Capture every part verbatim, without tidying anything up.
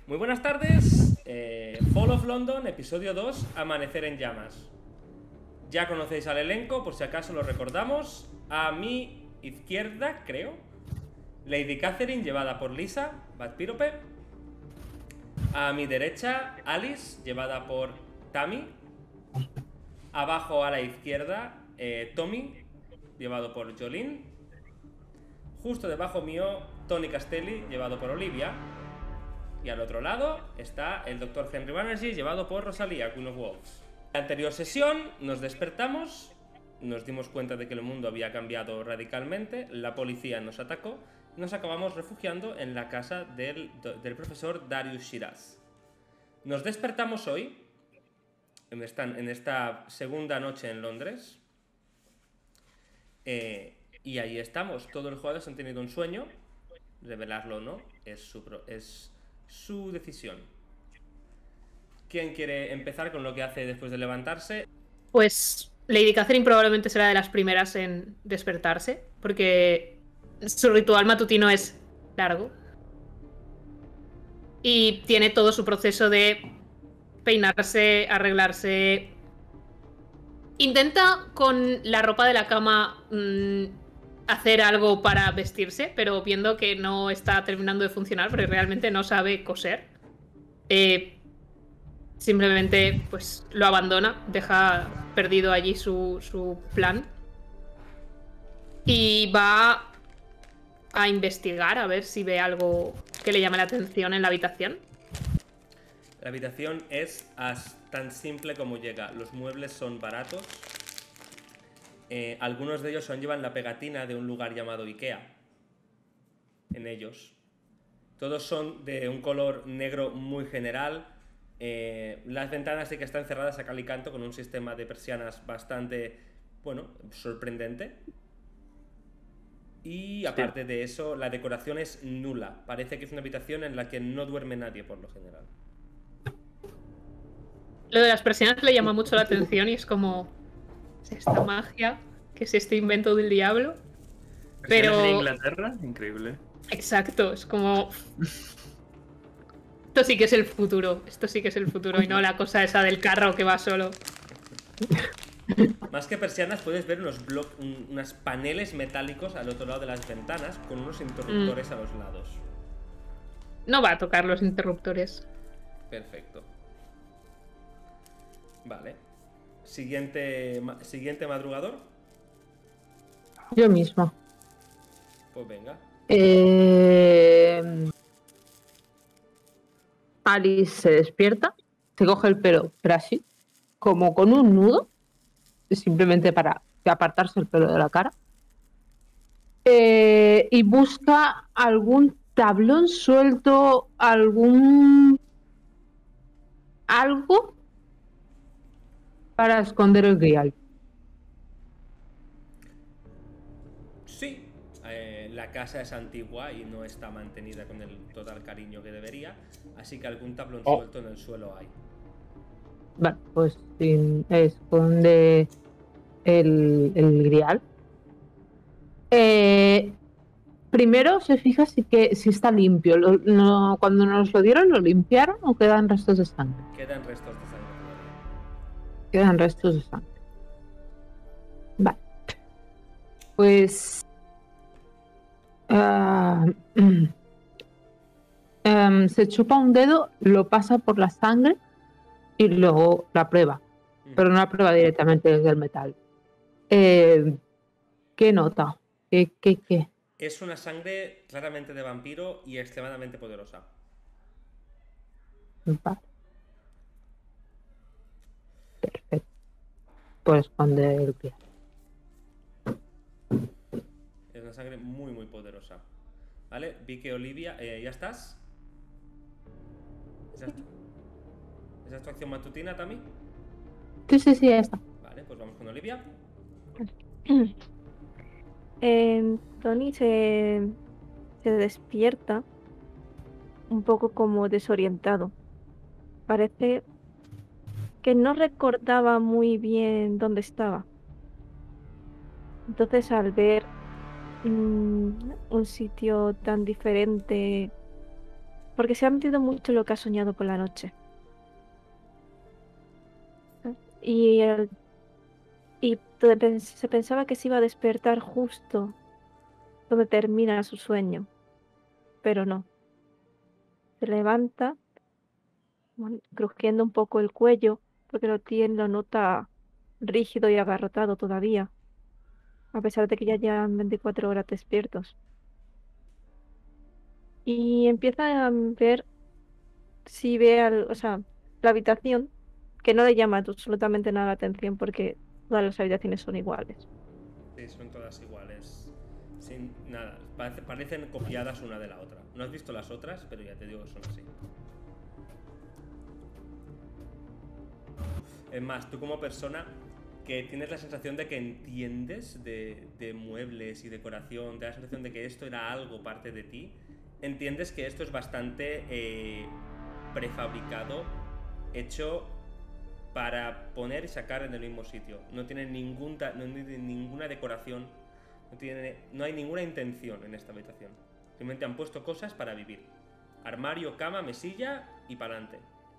Muy buenas tardes, eh, Fall of London, episodio dos, Amanecer en Llamas. Ya conocéis al elenco, por si acaso lo recordamos. A mi izquierda, creo, Lady Catherine, llevada por Lisa, Badpírope. A mi derecha, Alice, llevada por Tammy. Abajo a la izquierda, eh, Tommy, llevado por Jolene. Justo debajo mío, Tony Castelli, llevado por Olivia. Y al otro lado está el doctor Henry Banerjee, llevado por Rosalía, Queen of Wolves. En la anterior sesión nos despertamos, nos dimos cuenta de que el mundo había cambiado radicalmente, la policía nos atacó y nos acabamos refugiando en la casa del, del profesor Darius Shiraz. Nos despertamos hoy, en esta, en esta segunda noche en Londres, eh, y ahí estamos. Todos los jugadores han tenido un sueño, revelarlo o no, es su... Es, su decisión. ¿Quién quiere empezar con lo que hace después de levantarse? Pues Lady Catherine probablemente será de las primeras en despertarse, porque su ritual matutino es largo. Y tiene todo su proceso de peinarse, arreglarse. Intenta con la ropa de la cama mmm, hacer algo para vestirse, pero viendo que no está terminando de funcionar porque realmente no sabe coser, eh, simplemente pues lo abandona, deja perdido allí su, su plan y va a investigar a ver si ve algo que le llame la atención en la habitación. La habitación es tan simple como llega. Los muebles son baratos. Eh, algunos de ellos son, llevan la pegatina de un lugar llamado Ikea en ellos. Todos son de un color negro muy general. Eh, las ventanas sí que están cerradas a cal y canto con un sistema de persianas bastante, bueno, sorprendente. Y aparte sí. de eso, la decoración es nula. Parece que es una habitación en la que no duerme nadie por lo general. Lo de las persianas le llama mucho la atención y es como... esta magia, que es este invento del diablo. Pero de Inglaterra, increíble. Exacto, es como... esto sí que es el futuro. Esto sí que es el futuro y no la cosa esa del carro que va solo. Más que persianas puedes ver unos bloques, un, unos paneles metálicos al otro lado de las ventanas con unos interruptores mm. a los lados. No va a tocar los interruptores. Perfecto. Vale. Siguiente, siguiente madrugador. Yo misma. Pues venga. Eh... Alice se despierta, se coge el pelo, pero así, como con un nudo, simplemente para apartarse el pelo de la cara. Eh... Y busca algún tablón suelto, algún... algo para esconder el grial. Sí, eh, la casa es antigua y no está mantenida con el total cariño que debería, así que algún tablón oh. suelto en el suelo hay. Vale, pues sí, esconde el, el grial. Eh, primero se fija si, que, si está limpio. Lo, no, cuando nos lo dieron, ¿lo limpiaron o quedan restos de sangre? Quedan restos de sangre. Quedan restos de sangre. Vale. Pues... Uh, um, se chupa un dedo, lo pasa por la sangre y luego la prueba. Mm. Pero no la prueba directamente desde el metal. Eh, ¿Qué nota? ¿Qué, qué, qué? Es una sangre claramente de vampiro y extremadamente poderosa. Vale. Perfecto. Pues esconde el pie. Es una sangre muy muy poderosa. Vale, vi que Olivia, eh, ¿ya estás? ¿Esa es, tu... ¿Esa es tu acción matutina, Tammy? Sí, sí, sí, ya está. Vale, pues vamos con Olivia. eh, Tony se, se despierta un poco como desorientado. Parece que no recordaba muy bien dónde estaba. Entonces, al ver mmm, un sitio tan diferente porque se ha metido mucho en lo que ha soñado por la noche. Y, el- y te- pens- se pensaba que se iba a despertar justo donde termina su sueño, pero no. Se levanta, bueno, crujiendo un poco el cuello, porque lo tiene, lo nota rígido y agarrotado todavía, a pesar de que ya llevan veinticuatro horas despiertos. Y empieza a ver si ve al, o sea, la habitación, que no le llama absolutamente nada la atención porque todas las habitaciones son iguales. Sí, son todas iguales. Sin nada. Parece- parecen copiadas una de la otra. No has visto las otras, pero ya te digo que son así. Es más, tú como persona que tienes la sensación de que entiendes de, de muebles y decoración, te da la sensación de que esto era algo parte de ti, entiendes que esto es bastante eh, prefabricado, hecho para poner y sacar en el mismo sitio. No tiene, ningún ta- no tiene ninguna decoración, no, tiene, no hay ninguna intención en esta habitación. Simplemente han puesto cosas para vivir. Armario, cama, mesilla y pa'lante.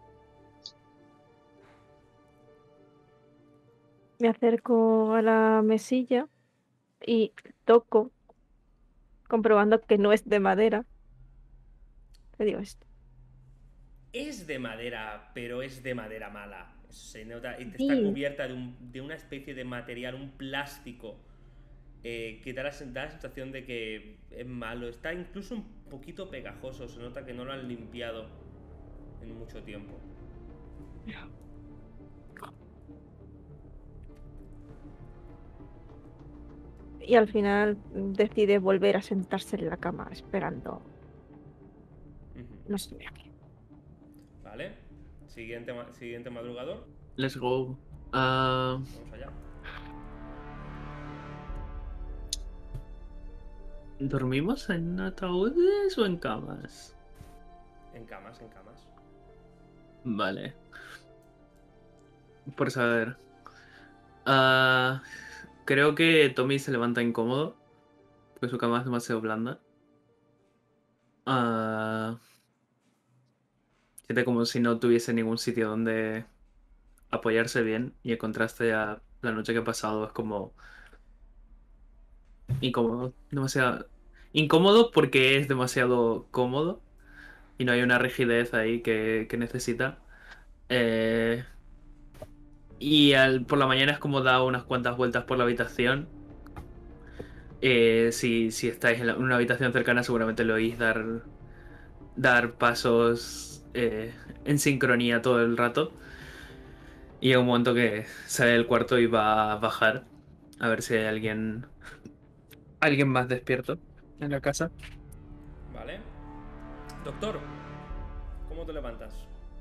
Me acerco a la mesilla y toco, comprobando que no es de madera. Te digo esto. Es de madera, pero es de madera mala. Se nota, y está Sí. cubierta de, un- de una especie de material, un plástico, eh, que da la, sen- da la sensación de que es malo. Está incluso un poquito pegajoso, se nota que no lo han limpiado en mucho tiempo. Y al final mm, decide volver a sentarse en la cama esperando. Ujú. No sé a qué. Vale. Siguiente, ma- siguiente madrugador. Let's go. Ah, Vamos allá. ¿dormimos en ataúdes o en camas? En camas, en camas. Vale. Por saber. Ah, creo que Tommy se levanta incómodo. Porque su cama es demasiado blanda. Ah, siente como si no tuviese ningún sitio donde apoyarse bien. Y el contraste a la noche que ha pasado es como incómodo. Demasiado. Incómodo porque es demasiado cómodo. Y no hay una rigidez ahí que, que necesita. Eh, y al- por la mañana es como da unas cuantas vueltas por la habitación. Eh, si, si estáis en, la- en una habitación cercana, seguramente lo oís dar, dar pasos eh, en sincronía todo el rato. Y llega un momento que sale del cuarto y va a bajar a ver si hay alguien, alguien más despierto en la casa. Vale. Doctor, ¿cómo te levantas?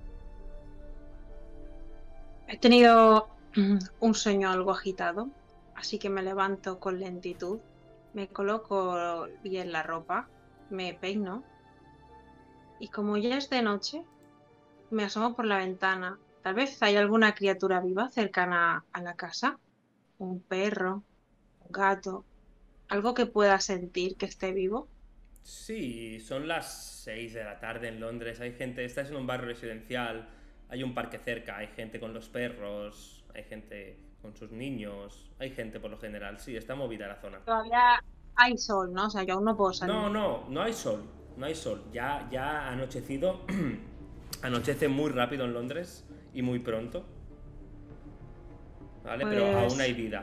He tenido mm, un sueño algo agitado, así que me levanto con lentitud, me coloco bien la ropa, me peino y como ya es de noche, me asomo por la ventana. Tal vez hay alguna criatura viva cercana a la casa, un perro, un gato, algo que pueda sentir que esté vivo. Sí, son las seis de la tarde en Londres. Hay gente, estás en un barrio residencial, hay un parque cerca, hay gente con los perros, hay gente con sus niños, hay gente por lo general. Sí, está movida la zona. Todavía hay sol, ¿no? O sea, yo aún no puedo salir. No, no, no hay sol, no hay sol. Ya, ya ha anochecido. Anochece muy rápido en Londres y muy pronto. Vale, pero Pues- aún hay vida.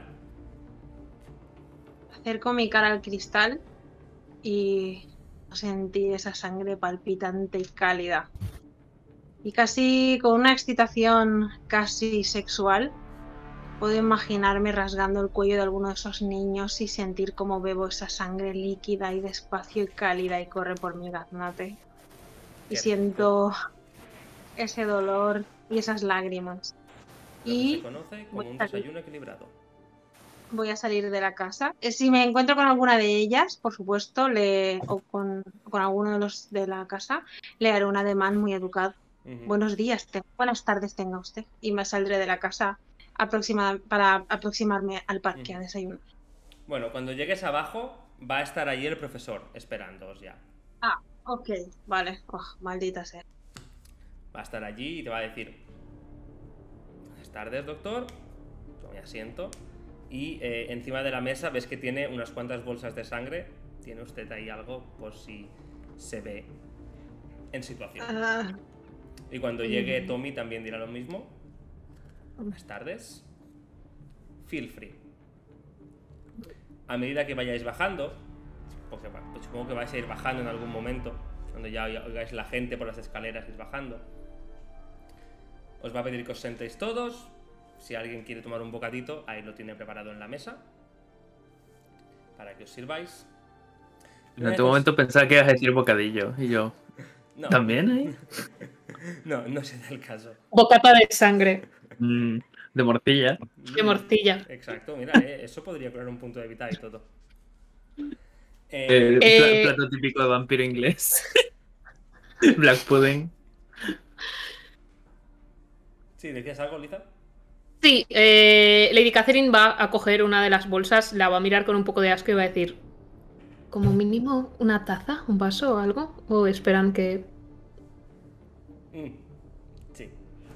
Acerco mi cara al cristal y sentí esa sangre palpitante y cálida. Y casi con una excitación casi sexual, puedo imaginarme rasgando el cuello de alguno de esos niños y sentir cómo bebo esa sangre líquida y despacio y cálida y corre por mi gaznate. Y Qué siento ese dolor y esas lágrimas. Lo que Y se conoce como voy un a salir. desayuno equilibrado. Voy a salir de la casa. Eh, Si me encuentro con alguna de ellas, por supuesto, le, o con, con alguno de los de la casa, le haré un ademán muy educado. Ujú. Buenos días, te- buenas tardes tenga usted. Y me saldré de la casa aproxima- para aproximarme al parque a Ujú. desayunar. Bueno, cuando llegues abajo, va a estar allí el profesor esperándoos ya. Ah, Ok, vale. Oh, maldita sea. Va a estar allí y te va a decir: buenas tardes, doctor. Tome asiento. Y eh, encima de la mesa ves que tiene unas cuantas bolsas de sangre. Tiene usted ahí algo por si se ve en situación. Ah, Y cuando llegue Tommy también dirá lo mismo. Buenas tardes. Feel free. A medida que vayáis bajando, porque pues supongo que vais a ir bajando en algún momento, cuando ya oigáis la gente por las escaleras ir bajando, os va a pedir que os sentéis todos. Si alguien quiere tomar un bocadito, ahí lo tiene preparado en la mesa para que os sirváis. En este momento pensaba que ibas a decir bocadillo. Y yo, No. ¿también ahí? No, no será el caso. Bocata de sangre, Mm, de morcilla. de morcilla. Exacto, mira, eh, eso podría poner un punto de vital y todo. Eh, Eh, Eh, pla- plato típico de vampiro inglés. Black pudding. sí, ¿decías algo, Liza? Sí, eh, Lady Catherine va a coger una de las bolsas, la va a mirar con un poco de asco y va a decir: ¿como mínimo una taza, un vaso o algo? ¿O esperan que...? Mm, sí.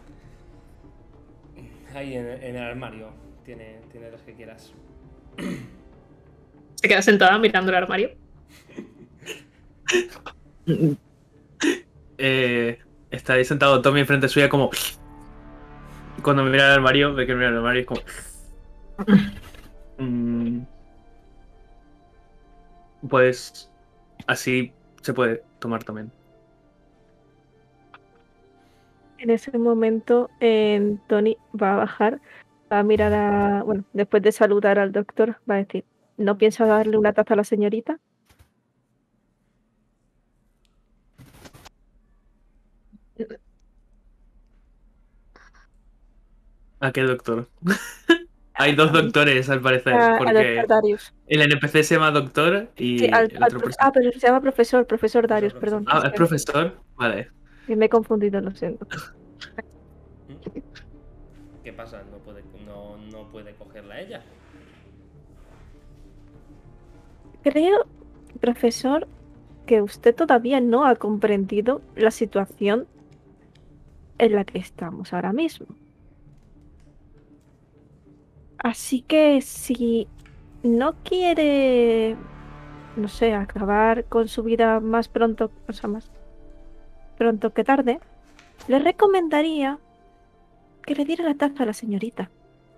Ahí en, en el armario. Tiene, tiene las que quieras. Se queda sentada mirando el armario. Eh, está ahí sentado Tommy enfrente suya como... Y cuando me mira al armario, ve que mira al armario y es como... Mm, pues así se puede tomar también. En ese momento, eh, Tony va a bajar, va a mirar a. Bueno, después de saludar al doctor, va a decir: ¿no piensa darle una taza a la señorita? ¿A qué doctor? Hay dos doctores al parecer, A- al porque doctor Darius. el N P C se llama doctor y Sí, al, el al otro profe- person- ah, pero se llama profesor, profesor Darius, Profesor, perdón. profesor. Ah, ¿es profesor? Vale. Que me he confundido, lo siento. ¿Qué pasa? No puede, no, no puede cogerla ella. Creo, profesor, que usted todavía no ha comprendido la situación en la que estamos ahora mismo. Así que si no quiere, no sé, acabar con su vida más pronto, o sea, más pronto que tarde, le recomendaría que le diera la taza a la señorita.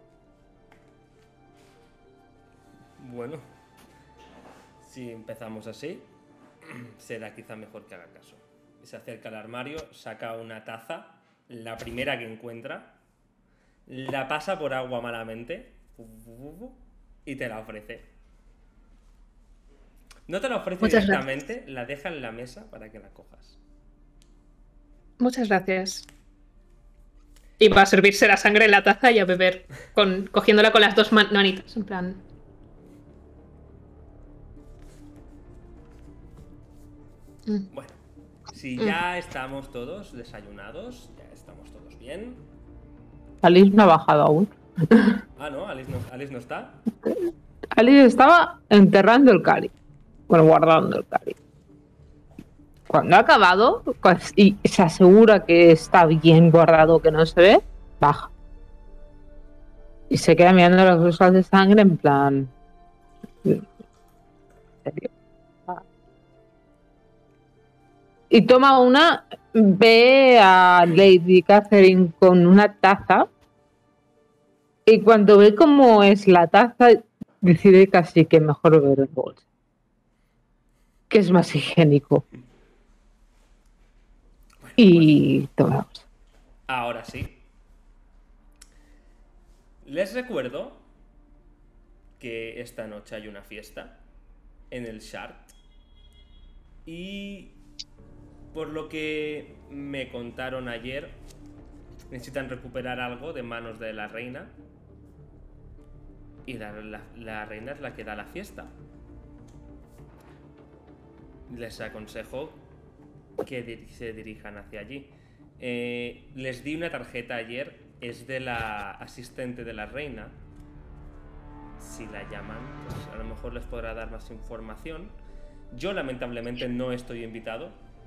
Bueno, si empezamos así, será quizá mejor que haga caso. Se acerca al armario, saca una taza, la primera que encuentra, la pasa por agua malamente y te la ofrece. No te la ofrece Muchas directamente, la deja en la mesa para que la cojas. Muchas gracias. Y va a servirse la sangre en la taza y a beber, con, cogiéndola con las dos man- manitas, en plan... Mm. Bueno, si ya estamos todos desayunados, ya estamos todos bien. Alice no ha bajado aún. Ah, no, Alice no, Alice no está. Alice estaba enterrando el cáliz. Bueno, guardando el cáliz. Cuando ha acabado pues, y se asegura que está bien guardado, que no se ve, baja. Y se queda mirando las bolsas de sangre en plan... ¿En serio? Ah. Y toma una, ve a Lady Catherine con una taza y cuando ve cómo es la taza decide casi que mejor beber en bolsa, que es más higiénico. Bueno, Y tomamos. pues, ahora sí. Les recuerdo que esta noche hay una fiesta en el Shard. Y por lo que me contaron ayer, necesitan recuperar algo de manos de la reina. Y la, la, la reina es la que da la fiesta. Les aconsejo que dir- se dirijan hacia allí. Eh, les di una tarjeta ayer, es de la asistente de la reina. Si la llaman, pues a lo mejor les podrá dar más información. Yo lamentablemente no estoy invitado.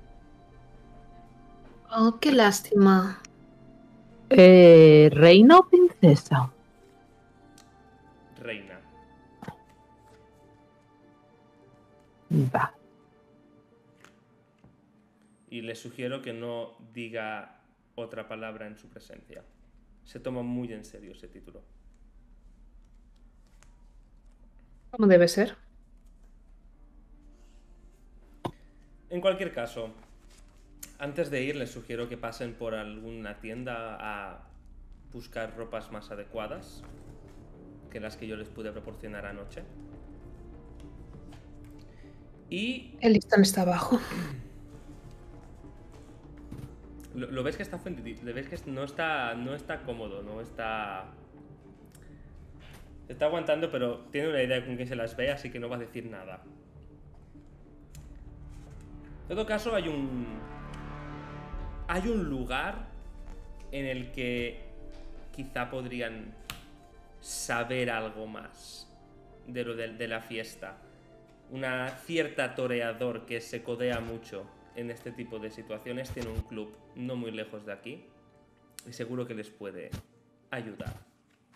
Oh, qué lástima. Eh, ¿Reina o princesa? Reina. Va. Y le sugiero que no diga otra palabra en su presencia. Se toma muy en serio ese título. Como debe ser. En cualquier caso, antes de ir les sugiero que pasen por alguna tienda a buscar ropas más adecuadas que las que yo les pude proporcionar anoche. Y El listón está abajo. lo, lo ves que está ofendido, le ves que no está, no está cómodo, no está... Está aguantando, pero tiene una idea con quién se las ve, así que no va a decir nada. En todo caso, hay un... Hay un lugar en el que quizá podrían saber algo más de lo de, de la fiesta. Una cierta toreador que se codea mucho en este tipo de situaciones tiene un club no muy lejos de aquí y seguro que les puede ayudar.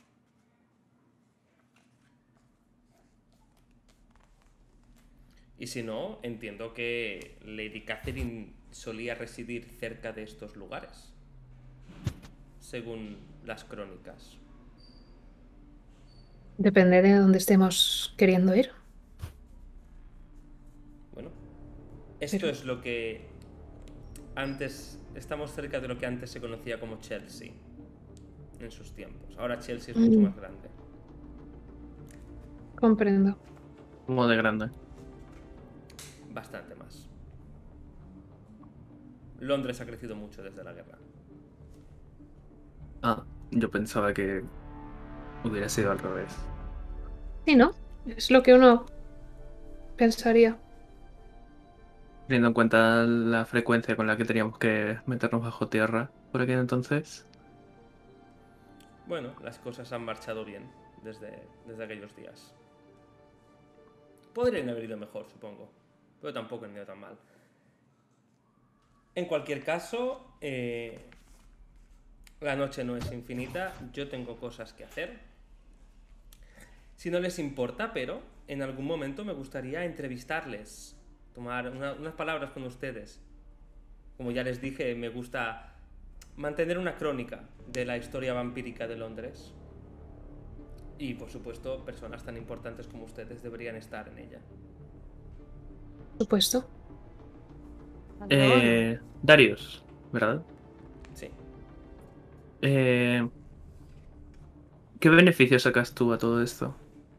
Y si no, entiendo que Lady Catherine solía residir cerca de estos lugares, según las crónicas. Depende de dónde estemos queriendo ir. Bueno, esto Pero- es lo que antes... Estamos cerca de lo que antes se conocía como Chelsea, en sus tiempos. Ahora Chelsea es mucho Mm. más grande. Comprendo. Como de grande. Bastante más. Londres ha crecido mucho desde la guerra. Ah, yo pensaba que hubiera sido al revés. Sí, ¿no? Es lo que uno pensaría. Teniendo en cuenta la frecuencia con la que teníamos que meternos bajo tierra por aquel entonces. Bueno, las cosas han marchado bien desde, desde aquellos días. Podrían haber ido mejor, supongo. Pero tampoco han ido tan mal. En cualquier caso, eh, la noche no es infinita. Yo tengo cosas que hacer. Si no les importa, pero en algún momento me gustaría entrevistarles. Tomar una- unas palabras con ustedes. Como ya les dije, me gusta mantener una crónica de la historia vampírica de Londres. Y, por supuesto, personas tan importantes como ustedes deberían estar en ella. Por supuesto. Eh, Darius, ¿verdad? Sí. Eh, ¿Qué beneficio sacas tú a todo esto?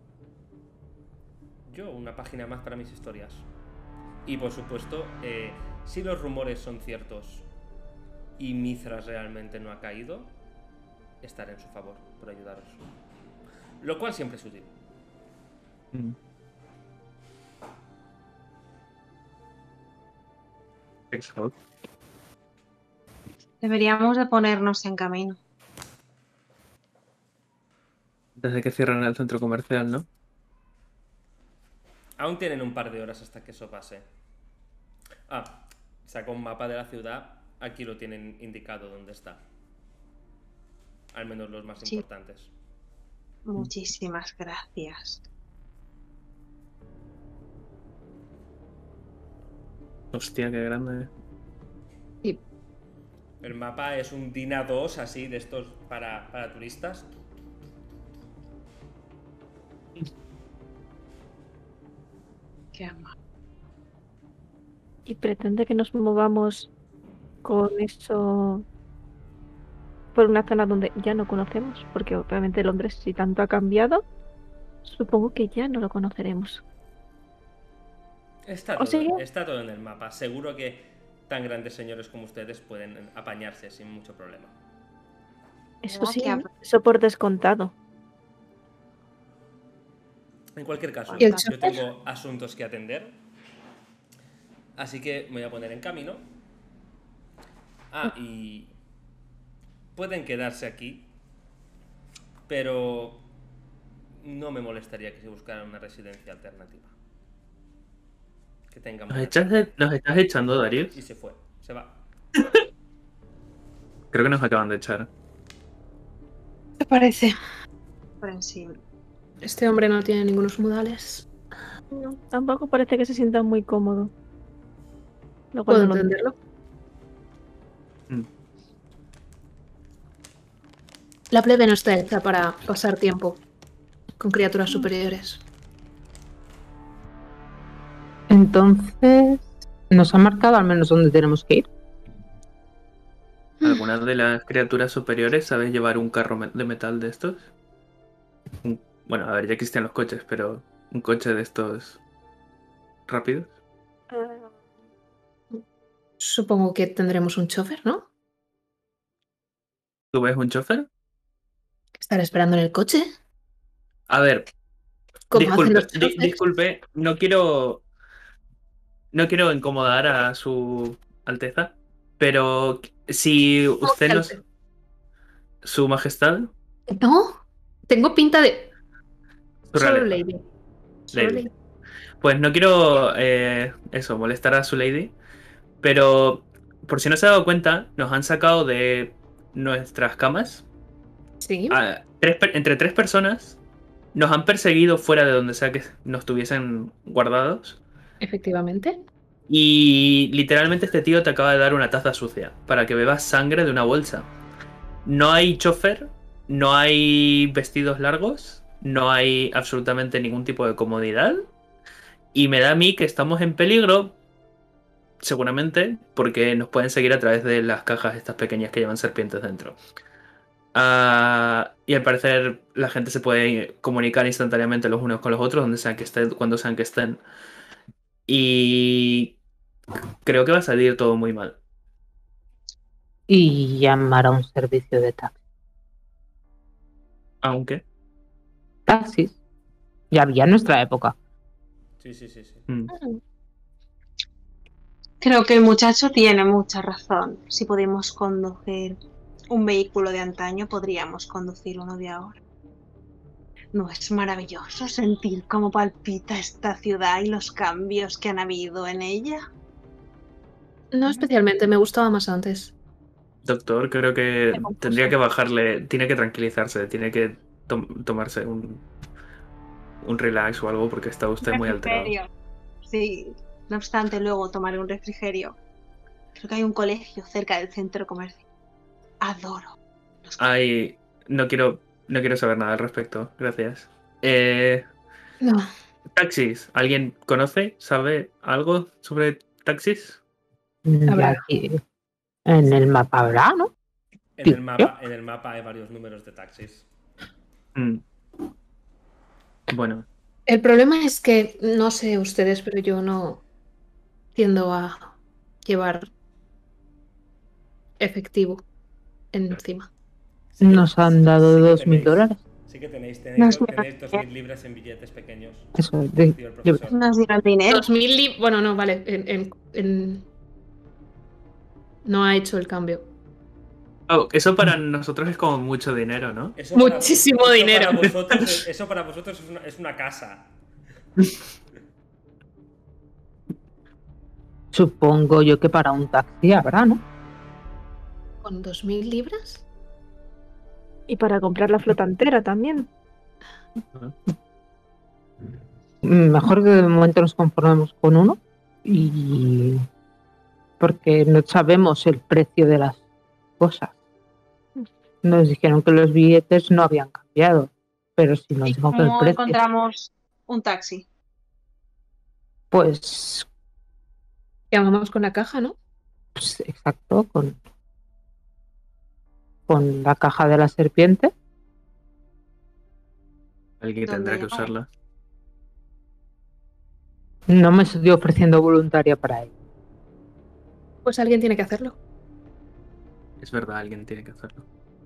Yo, una página más para mis historias. Y, por supuesto, eh, si los rumores son ciertos y Mithras realmente no ha caído, estaré en su favor por ayudaros. Lo cual siempre es útil. Mm. Exacto. Deberíamos de ponernos en camino. Desde que cierran el centro comercial, ¿no? Aún tienen un par de horas hasta que eso pase. Ah, saco un mapa de la ciudad. Aquí lo tienen indicado dónde está. Al menos los más Sí. importantes. Muchísimas gracias. Hostia, qué grande. Y El mapa es un DIN A dos así, de estos para, para turistas. Qué amable. Y pretende que nos movamos con eso por una zona donde ya no conocemos, porque obviamente Londres, si tanto ha cambiado, supongo que ya no lo conoceremos. Está O todo, sea que- está todo en el mapa. Seguro que tan grandes señores como ustedes pueden apañarse sin mucho problema. Eso sí, Gracias. eso por descontado. En cualquier caso, ¿Y el yo chofer? tengo asuntos que atender. Así que me voy a poner en camino. Ah, y... Pueden quedarse aquí. Pero... No me molestaría que se buscara una residencia alternativa. Que tenga ¿Nos, buena echas de- ¿Nos estás echando, Darius? Y se fue. Se va. Creo que nos acaban de echar. ¿Te parece? Comprensible. Este hombre no tiene ningunos modales. No, tampoco parece que se sienta muy cómodo. Lo cual Puedo no lo entenderlo. Mm. La plebe no está hecha para pasar tiempo con criaturas superiores. Entonces, ¿nos ha marcado al menos dónde tenemos que ir? ¿Alguna de las criaturas superiores sabe llevar un carro me- de metal de estos? Un- Bueno, a ver, ya existen los coches, pero un coche de estos rápidos. Ah, Supongo que tendremos un chofer, ¿no? ¿Tú ves un chofer? Estar esperando en el coche. A ver, Como hacen disculpe, los di- chofers. disculpe, no quiero. No quiero incomodar a su Alteza, pero si usted que nos. Su Majestad, No, tengo pinta de. su Solo realeza. lady. Solo Lady. lady. Pues no quiero eh, eso, molestar a su lady, pero por si no se ha dado cuenta, nos han sacado de nuestras camas. Sí, A tres per- entre tres personas nos han perseguido fuera de donde sea que nos tuviesen guardados. efectivamente. Y literalmente este tío te acaba de dar una taza sucia para que bebas sangre de una bolsa. No hay chofer, no hay vestidos largos, no hay absolutamente ningún tipo de comodidad. Y me da a mí que estamos en peligro, seguramente, porque nos pueden seguir a través de las cajas estas pequeñas que llevan serpientes dentro. Ah, y al parecer la gente se puede comunicar instantáneamente los unos con los otros donde sean que estén, cuando sean que estén. Y creo que va a salir todo muy mal. Y llamar a un servicio de taxi. Aunque... Taxis. Ya había en nuestra época. Sí, sí, sí, sí. mm, Creo que el muchacho tiene mucha razón. Si podemos conducir un vehículo de antaño, podríamos conducir uno de ahora. ¿No es maravilloso sentir cómo palpita esta ciudad y los cambios que han habido en ella? No especialmente, me gustaba más antes. Doctor, creo que confuso. tendría que bajarle, tiene que tranquilizarse, tiene que tom- tomarse un, un relax o algo porque está usted muy alterado. Refrigerio. Sí, no obstante, luego tomaré un refrigerio. Creo que hay un colegio cerca del centro comercial. Adoro. los Ay, no quiero, no quiero saber nada al respecto, gracias. Eh, No. taxis, ¿alguien conoce, sabe algo sobre taxis? Ya Habrá. aquí en el mapa habrá, ¿no? En Sí, el mapa, en el mapa hay varios números de taxis. Mm. Bueno, El problema es que, no sé ustedes, pero yo no tiendo a llevar efectivo encima. Sí que- Nos han dado sí que dos mil tenéis- dólares. Sí que tenéis, No tenéis, es do- una- tenéis dos mil libras en billetes pequeños. Eso, de, Decía el de- profesor. Nos dieron dinero. Dos mil li- Bueno, no, vale. En, en- en- No ha hecho el cambio. oh, eso para nosotros es como mucho dinero, ¿no? Eso para- Muchísimo eso dinero. Para vosotros, es- eso para vosotros es una, es una casa. supongo yo que para un taxi habrá, ¿no? ¿Con dos mil libras? Y para comprar la flota entera también. Mejor que de momento nos conformemos con uno. Y porque no sabemos el precio de las cosas. Nos dijeron que los billetes no habían cambiado. Pero si nos ¿Y dijo que el cómo precio, encontramos un taxi? pues, Llamamos con la caja, ¿no? pues, exacto, con, con la caja de la serpiente. Alguien tendrá que ¿Dónde usarla. No me estoy ofreciendo voluntaria para ello. Pues alguien tiene que hacerlo. Es verdad, alguien tiene que hacerlo.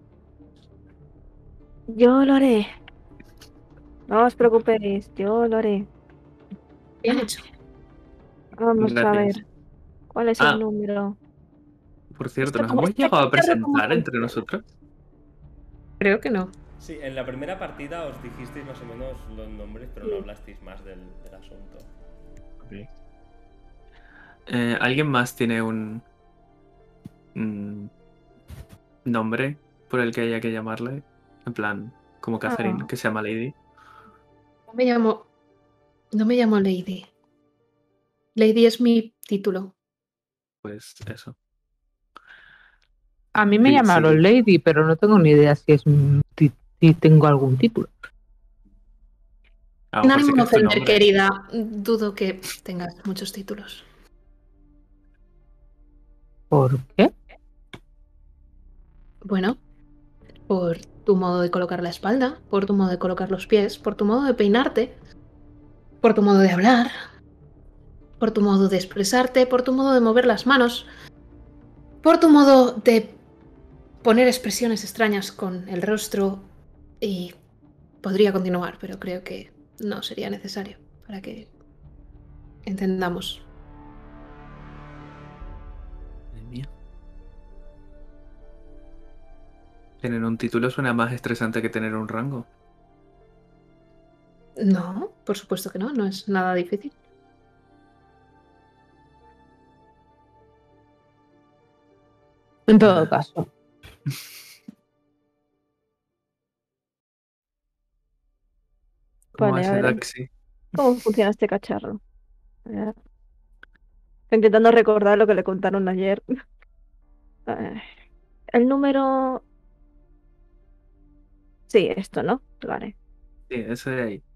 Yo lo haré. No os preocupéis, yo lo haré. Bien hecho. Vamos a Gracias. ver. ¿Cuál es Ah. el número? Por cierto, Esto ¿nos como- hemos este llegado a carro como presentar entre funciona. nosotros? Creo que no. Sí, en la primera partida os dijisteis más o menos los nombres, pero no hablasteis más del, del asunto. Eh, ¿Alguien más tiene un, un nombre por el que haya que llamarle? En plan, como Catherine, Ah. que se llama Lady. No me llamo. No me llamo Lady. Lady es mi título. Pues eso. A mí me Sí, llamaron sí. Lady, pero no tengo ni idea si es un ti- si tengo algún título. A lo Sin mejor sí ánimo que de es tu ofender, nombre. querida, dudo que tengas muchos títulos. ¿Por qué? Bueno, por tu modo de colocar la espalda, por tu modo de colocar los pies, por tu modo de peinarte, por tu modo de hablar, por tu modo de expresarte, por tu modo de mover las manos, por tu modo de poner expresiones extrañas con el rostro y podría continuar, pero creo que no sería necesario para que entendamos. Madre mía. Tener un título suena más estresante que tener un rango. No, por supuesto que no, no es nada difícil. En todo Ah. caso. ¿Cómo va Vale, a ese ver, taxi? ¿cómo funciona este cacharro? A ver. Estoy intentando recordar lo que le contaron ayer. Ay, el número... Sí, esto, ¿no? Vale. Sí, ese de ahí.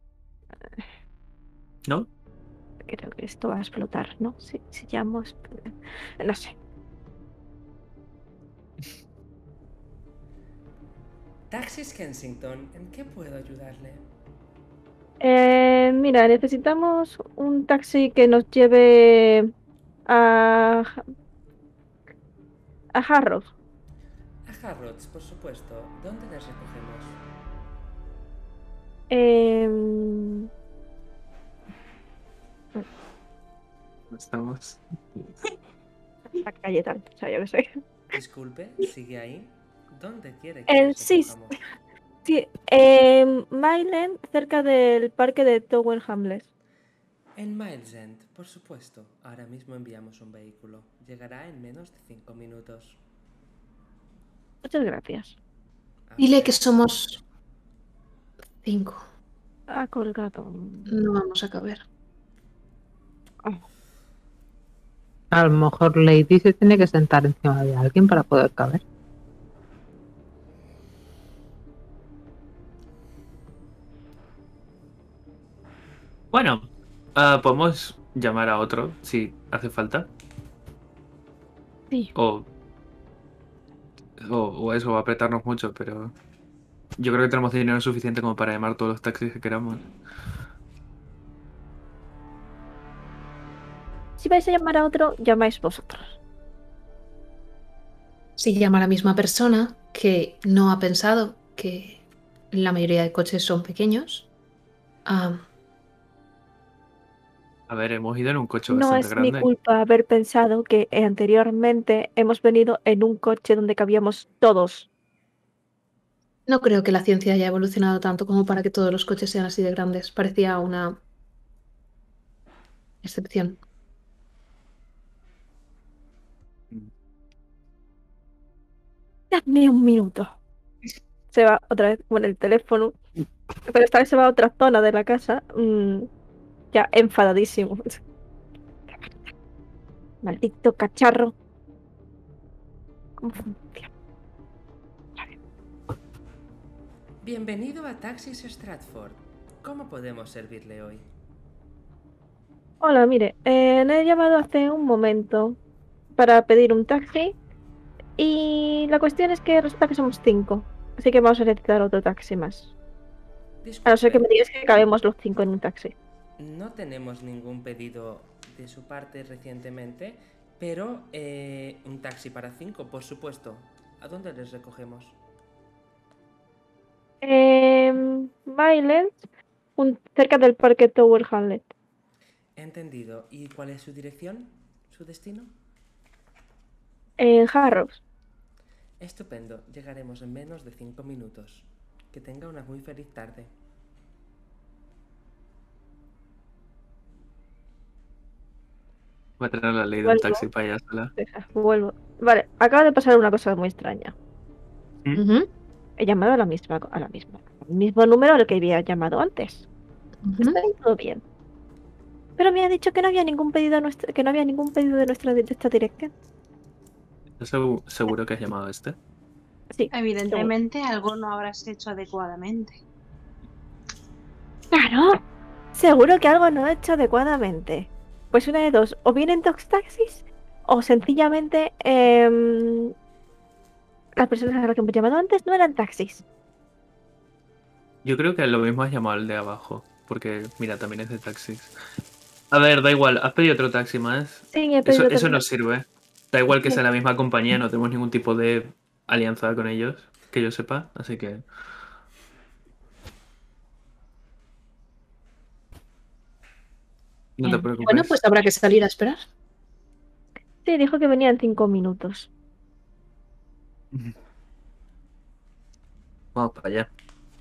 ¿No? Creo que esto va a explotar, ¿no? Si, si llamo... No sé. Taxis Kensington, ¿en qué puedo ayudarle? Eh, mira, necesitamos un taxi que nos lleve a, a Harrow. A Harrods, por supuesto. ¿Dónde les recogemos? Em, Estamos. la calle tal, o sea, yo qué sé. Disculpe, ¿sigue ahí? ¿Dónde quiere que En les sí, recojamos? sí, en Myland, cerca del parque de Tower Hamlets. En Miles End, por supuesto. Ahora mismo enviamos un vehículo. Llegará en menos de cinco minutos. Muchas gracias. A Dile usted. que somos cinco. Ha colgado. No vamos a caber. A lo mejor Lady se tiene que sentar encima de alguien para poder caber. Bueno, ah, podemos llamar a otro si hace falta. Sí. O, o, o eso, o apretarnos mucho, pero yo creo que tenemos dinero suficiente como para llamar todos los taxis que queramos. Si vais a llamar a otro, llamáis vosotros. Si llama a la misma persona que no ha pensado que la mayoría de coches son pequeños, ah, A ver, hemos ido en un coche No bastante es mi grande. culpa haber pensado que eh, anteriormente hemos venido en un coche donde cabíamos todos. no creo que la ciencia haya evolucionado tanto como para que todos los coches sean así de grandes. Parecía una excepción. Dadme un minuto. Se va otra vez con el teléfono, pero esta vez se va a otra zona de la casa, mm, ya enfadadísimo. Maldito cacharro. ¿Cómo funciona? Bienvenido a Taxis Stratford. ¿Cómo podemos servirle hoy? Hola, mire, eh, le he llamado hace un momento para pedir un taxi y la cuestión es que resulta que somos cinco, así que vamos a necesitar otro taxi más. A no ser que me Disculpe, digas que cabemos los cinco en un taxi. no tenemos ningún pedido de su parte recientemente, pero eh, un taxi para cinco, por supuesto. ¿A dónde les recogemos? Eh, Myland, un- cerca del parque Tower Hamlet. Entendido. ¿Y cuál es su dirección? ¿Su destino? En Harrows. Estupendo. Llegaremos en menos de cinco minutos. Que tenga una muy feliz tarde. Va a tener la ley de un Vuelvo. taxi para allá sola. Deja, vuelvo. Vale, acaba de pasar una cosa muy extraña. Ujú, He llamado a la misma, a la misma, al mismo número al que había llamado antes. ujú. Está ahí todo bien. Pero me ha dicho que no había ningún pedido nuestra, que no había ningún pedido de nuestra de esta dirección. ¿Estás segu- seguro que has llamado a este? Sí. Evidentemente algo no habrás hecho adecuadamente. Claro. Seguro que algo no he hecho adecuadamente. Pues una de dos, o vienen dos taxis, o sencillamente em, las personas a las que hemos llamado antes no eran taxis. Yo creo que lo mismo has llamado al de abajo. Porque, mira, también es de taxis. A ver, da igual, has pedido otro taxi más. Sí, he Eso, pedido eso también- no sirve. Da igual que Sí. sea la misma compañía, no tenemos ningún tipo de alianza con ellos, que yo sepa, así que... No te Bien. preocupes. Bueno, pues habrá que salir a esperar. Sí, dijo que venía en cinco minutos. Vamos para allá.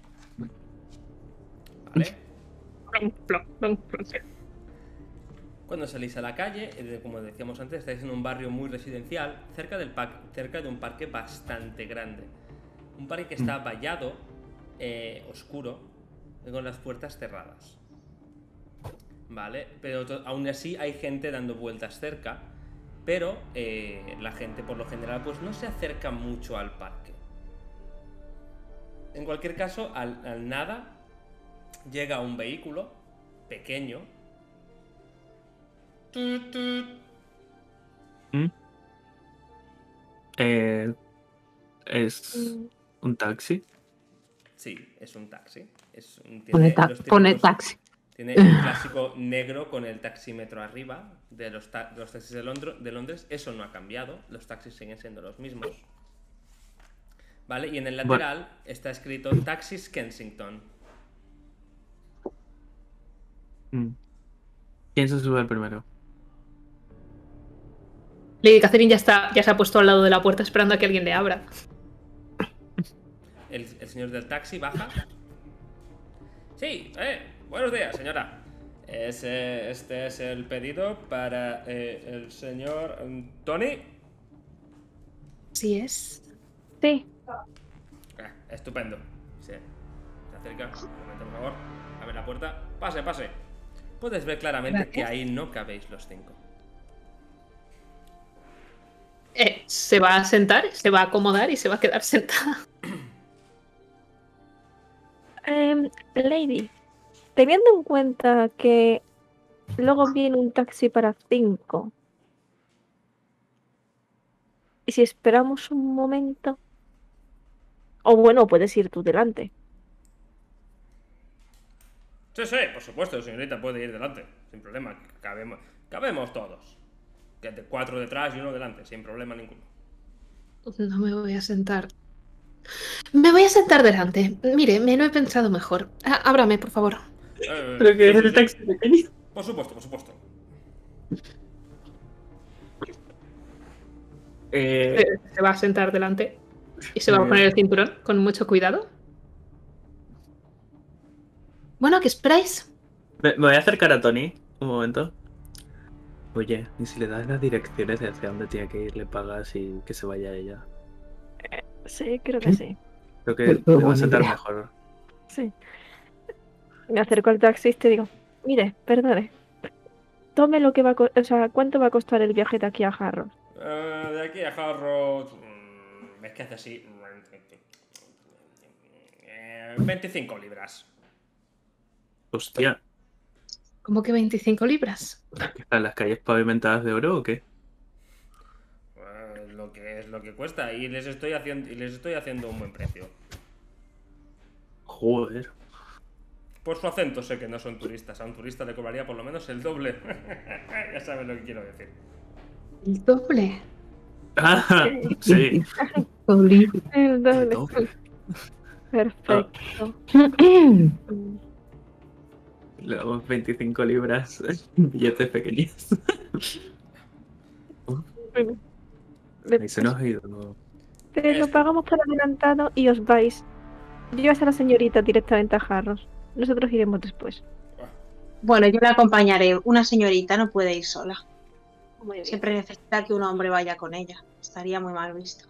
¿Vale? Plon, plon, plon, plon. Cuando salís a la calle, eh, como decíamos antes, estáis en un barrio muy residencial, cerca, del pa- cerca de un parque bastante grande. Un parque que está vallado, eh, oscuro, y con las puertas cerradas. ¿Vale? Pero to- aún así hay gente dando vueltas cerca, pero eh, la gente por lo general pues no se acerca mucho al parque. En cualquier caso, al, al nada, llega un vehículo pequeño. Tut, tut. ¿Mm? Eh, ¿Es Mm, un taxi? Sí, es un taxi. Es un, tiene Pone, ta- los pone típicos- taxi. Tiene el clásico negro con el taxímetro arriba de los, ta- de los taxis de, Londro- de Londres. Eso no ha cambiado. Los taxis siguen siendo los mismos. ¿Vale? Y en el lateral está escrito Taxis Kensington. Mm. ¿Quién se sube al primero? Lady Catherine ya está, ya se ha puesto al lado de la puerta esperando a que alguien le abra. El, el señor del taxi baja. Sí, eh, buenos días, señora. Es, eh, este es el pedido para eh, el señor mm, Tony. Sí es. Sí, Ah, estupendo. Sí. Se acerca. Un momento, por favor. Abre la puerta. Pase, pase. Puedes ver claramente Gracias. que ahí no cabéis los cinco. Eh, se va a sentar, se va a acomodar y se va a quedar sentada. Em, Lady, teniendo en cuenta que luego viene un taxi para cinco, ¿y si esperamos un momento? O bueno, puedes ir tú delante. Sí, sí, por supuesto, señorita, puede ir delante. Sin problema. Cabemos, cabemos todos. Que de cuatro detrás y uno delante, sin problema ninguno. No me voy a sentar. Me voy a sentar delante. Mire, me lo he pensado mejor. Ah, ábrame, por favor. Eh, Creo que sí, es sí, el sí. taxi pequeño. Por supuesto, por supuesto. Eh, Eh, Se va a sentar delante y se va a Muy poner bien. el cinturón con mucho cuidado. Bueno, ¿qué esperáis? me, me voy a acercar a Tony un momento. Oye, ¿y si le das las direcciones de hacia dónde tiene que ir, le pagas y que se vaya ella? Sí, creo que sí. Creo que Qué le va a buena sentar idea. mejor. Sí. Me acerco al taxista y digo, mire, perdone. Tome lo que va a co- o sea, ¿cuánto va a costar el viaje de aquí a Harrow? Eh, de aquí a Harrods. mm, Es que hace así. Eh, veinticinco libras. Hostia, ¿Cómo que veinticinco libras? ¿qué están las calles pavimentadas de oro o qué? Eh, lo que es lo que cuesta. Y les estoy haciendo, y les estoy haciendo un buen precio. Joder. Por su acento sé que no son turistas. A un turista le cobraría por lo menos el doble. Ya sabes lo que quiero decir. El doble. Ah, sí. Oli. El doble. El doble. Perfecto. Mm, Le damos veinticinco libras en billetes pequeños. Ahí se nos ha ido. ¿no? Te lo pagamos por adelantado y os vais. Llevas a la señorita directamente a Harrow. Nosotros iremos después. Bueno, yo la acompañaré. Una señorita no puede ir sola. Muy bien. Siempre necesita que un hombre vaya con ella. Estaría muy mal visto.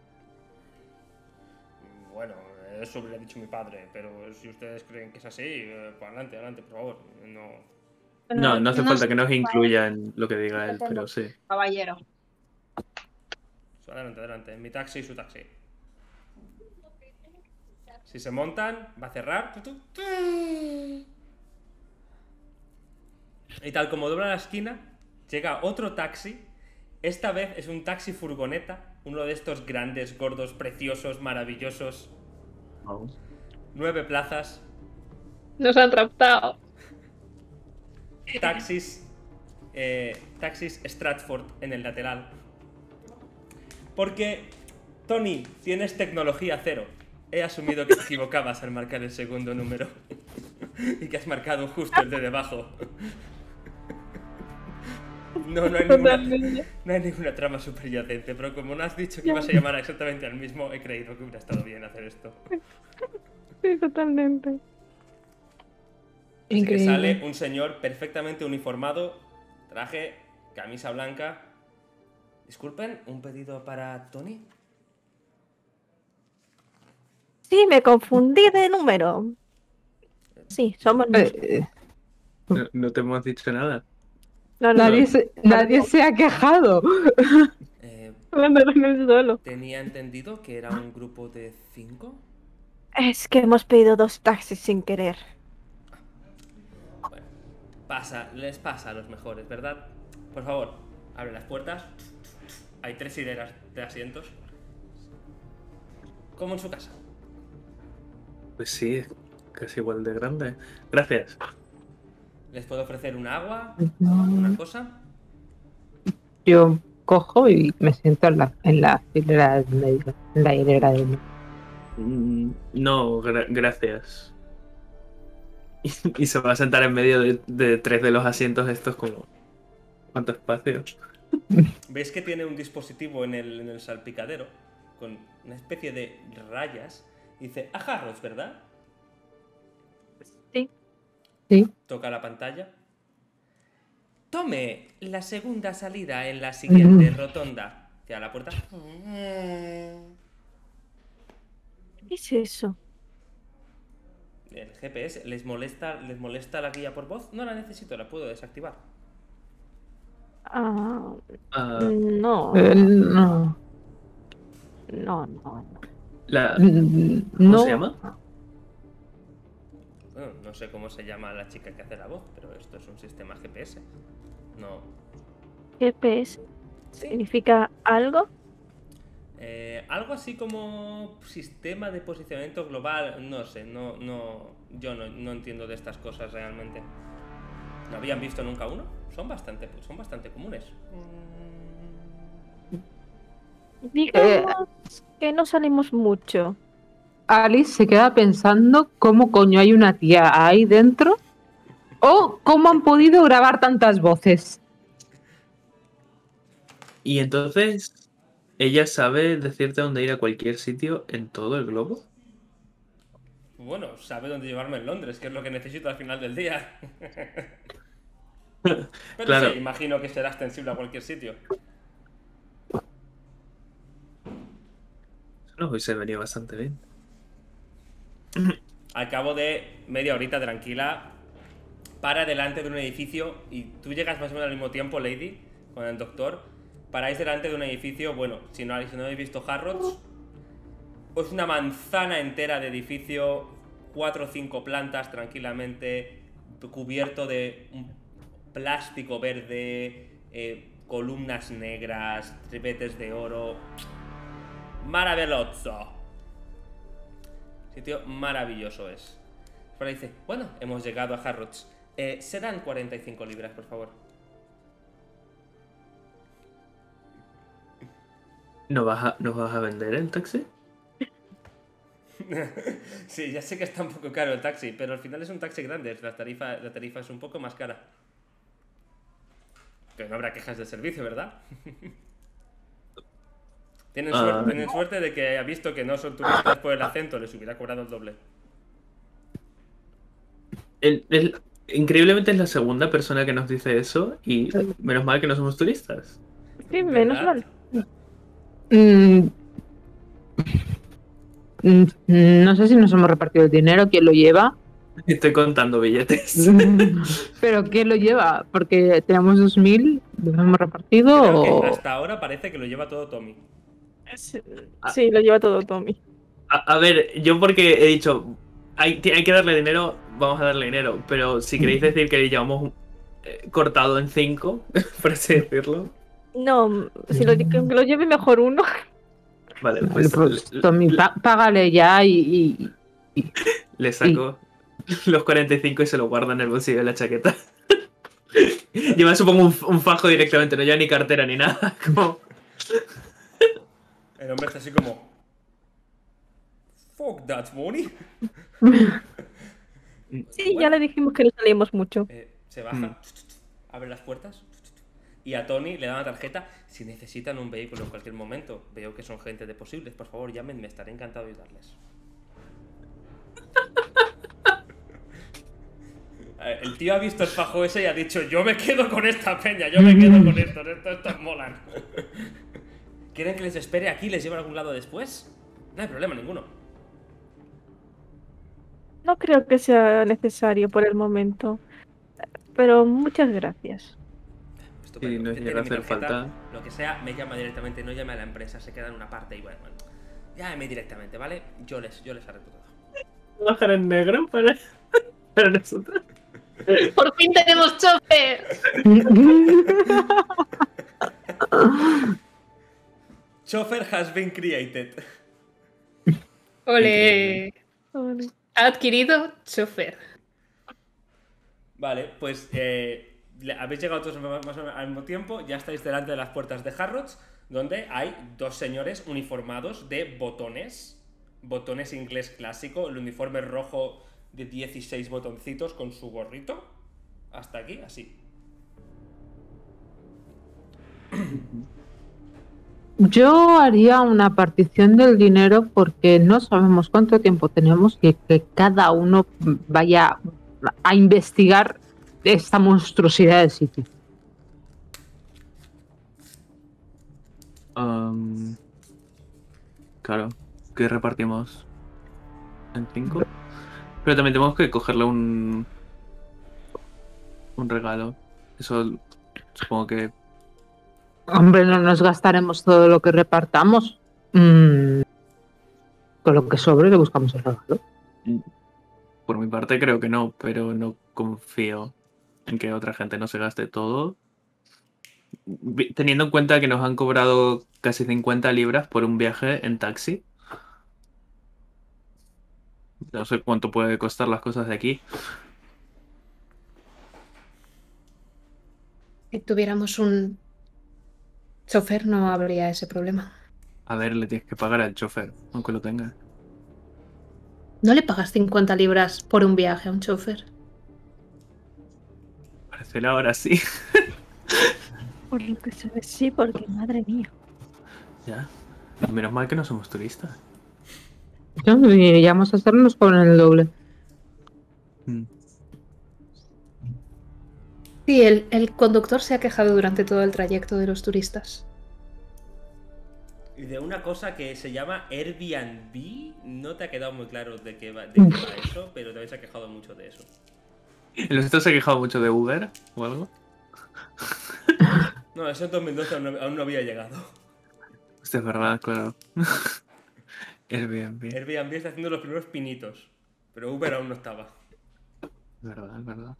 Bueno, eso hubiera dicho mi padre, pero si ustedes creen que es así, eh, pues adelante, adelante, por favor. No. No, no hace no falta sé. que nos incluya en lo que diga él, pero sí. Caballero. Adelante, adelante. Mi taxi y su taxi. Si se montan, va a cerrar. Tu, tu, tu. Y tal como dobla la esquina, llega otro taxi. Esta vez es un taxi furgoneta. Uno de estos grandes, gordos, preciosos, maravillosos. Vamos. Nueve plazas. Nos han raptado. Taxis. Eh, taxis Stratford en el lateral. Porque, Tony, tienes tecnología cero. He asumido que te equivocabas al marcar el segundo número. Y que has marcado justo el de debajo. No, no hay ninguna, no hay ninguna trama subyacente, pero como no has dicho que ibas a llamar exactamente al mismo, he creído que hubiera estado bien hacer esto. Sí, totalmente. Así que Increíble. sale un señor perfectamente uniformado, traje, camisa blanca. Disculpen, ¿un pedido para Tony? Sí, me confundí de número. Sí, somos nosotros. Eh, No, no te hemos dicho nada. No, no, nadie, no. se, nadie se ha quejado. Eh, Hablando con él solo. tenía entendido que era un grupo de cinco. Es que hemos pedido dos taxis sin querer. Bueno, pasa, les pasa a los mejores, ¿verdad? Por favor, abre las puertas. Hay tres hileras de asientos. Como en su casa. Pues sí, casi igual de grande. Gracias. ¿Les puedo ofrecer un agua? No. ¿Alguna cosa? Yo cojo y me siento en la, en la hilera del medio. En la hilera del medio. Mm, No, gra- gracias. Y, y se va a sentar en medio de, de tres de los asientos estos como... ¿Cuánto espacio? ¿Veis que tiene un dispositivo en el, en el salpicadero? Con una especie de rayas. Y dice, a Harrods, ¿verdad? Sí. Sí. Toca la pantalla. Tome la segunda salida en la siguiente Mm. rotonda. Cierra la puerta. ¿Qué es eso? El G P S, ¿les molesta, ¿les molesta la guía por voz? No la necesito, la puedo desactivar. Ah, Ah, no. Eh, no. No, no, no. la, Mm, ¿Cómo no. se llama? Bueno, no sé cómo se llama la chica que hace la voz, pero esto es un sistema G P S. No. G P S Sí. significa algo. Eh, algo así como sistema de posicionamiento global, no sé, no, no, yo no, no entiendo de estas cosas realmente. ¿No habían visto nunca uno? Son bastante, son bastante comunes. Digamos que no salimos mucho. Alice se queda pensando cómo coño hay una tía ahí dentro o cómo han podido grabar tantas voces. Y entonces, ¿ella sabe decirte dónde ir a cualquier sitio en todo el globo? Bueno, sabe dónde llevarme en Londres, que es lo que necesito al final del día. Pero Claro. sí, imagino que será extensible a cualquier sitio. Nos hubiese venido bastante bien. Al cabo de media horita tranquila, para delante de un edificio y tú llegas más o menos al mismo tiempo, Lady, con el doctor. Paráis delante de un edificio, bueno, si no, si no habéis visto Harrods, es una manzana entera de edificio, cuatro o cinco plantas tranquilamente, cubierto de un plástico verde, eh, columnas negras, tripetes de oro. Maravilloso. Sitio maravilloso es. Por ahí dice, bueno, hemos llegado a Harrods. Eh, serán cuarenta y cinco libras, por favor. ¿No vas a, ¿nos vas a vender el taxi? Sí, ya sé que está un poco caro el taxi, pero al final es un taxi grande. La tarifa, la tarifa es un poco más cara. Que no habrá quejas del servicio, ¿verdad? Tienen, Ah. suerte, tienen suerte de que ha visto que no son turistas por el acento, les hubiera cobrado el doble. El, el- Increíblemente es la segunda persona que nos dice eso y menos mal que no somos turistas. Sí, menos ¿Verdad? mal. Mm, mm, no sé si nos hemos repartido el dinero, quién lo lleva. Estoy contando billetes. Pero ¿quién lo lleva? Porque tenemos dos mil, ¿los hemos repartido? Creo que o- hasta ahora parece que lo lleva todo Tommy. Sí, Ah. sí, lo lleva todo Tommy. A, a ver, yo porque he dicho, hay, hay que darle dinero, vamos a darle dinero. Pero si queréis decir que llevamos eh, cortado en cinco, por así decirlo. No, si lo, que lo lleve mejor uno. Vale, Vale, pues, pues, le, Tommy, pá- págale ya y, y- y- le saco los cuarenta y cinco y se lo guardo en el bolsillo de la chaqueta. Yo me supongo un, un fajo directamente, no lleva ni cartera ni nada. Como... El hombre está así como... Fuck that money. Sí, ya le dijimos que no salíamos mucho. Eh, se baja, Mm. abre las puertas y a Tony le da una tarjeta. Si necesitan un vehículo en cualquier momento, veo que son gente de posibles, por favor llámenme, estaré encantado de ayudarles. Eh, El tío ha visto el fajo ese y ha dicho, yo me quedo con esta peña, yo me quedo con estos, estos, estos molan. ¿Quieren que les espere aquí y les lleve a algún lado después? No hay problema ninguno. No creo que sea necesario por el momento. Pero muchas gracias. Estupendo. Si nos Tiene llega a mi hacer tarjeta, falta. Lo que sea, me llama directamente, no llame a la empresa, se queda en una parte y bueno, bueno. Llámeme directamente, ¿vale? Yo les, yo les arreglo todo. Bajar en negro para, para nosotros. ¡Por fin tenemos chofer! Chauffeur has been created. Ole. Vale. Ha adquirido chofer. Vale, pues eh, le- habéis llegado todos más más o menos al mismo tiempo, ya estáis delante de las puertas de Harrods, donde hay dos señores uniformados de botones, botones inglés clásico, el uniforme rojo de dieciséis botoncitos con su gorrito, hasta aquí, así. Yo haría una partición del dinero porque no sabemos cuánto tiempo tenemos y que cada uno vaya a investigar esta monstruosidad de sitio. Um, claro, que repartimos en cinco. Pero también tenemos que cogerle un un regalo. Eso supongo que Hombre, no nos gastaremos todo lo que repartamos. Mm, con lo que sobre le buscamos el regalo. por mi parte creo que no, pero no confío en que otra gente no se gaste todo. Vi- Teniendo en cuenta que nos han cobrado casi cincuenta libras por un viaje en taxi. No sé cuánto puede costar las cosas de aquí. Si tuviéramos un chofer no habría ese problema. A ver, le tienes que pagar al chofer, aunque lo tenga. ¿No le pagas cincuenta libras por un viaje a un chofer? Parece ahora sí. Por lo que se ve, sí, porque madre mía. Ya. Menos mal que no somos turistas. Ya vamos a hacernos con el doble. Mm. Sí, el, el conductor se ha quejado durante todo el trayecto de los turistas. Y de una cosa que se llama Airbnb, no te ha quedado muy claro de qué va, de qué va eso, pero te habéis quejado mucho de eso. ¿El otro se ha quejado mucho de Uber o algo? No, eso en dos mil doce aún no, aún no había llegado. Hostia, es verdad, claro. Airbnb. Es Airbnb está haciendo los primeros pinitos, pero Uber aún no estaba. verdad, es verdad.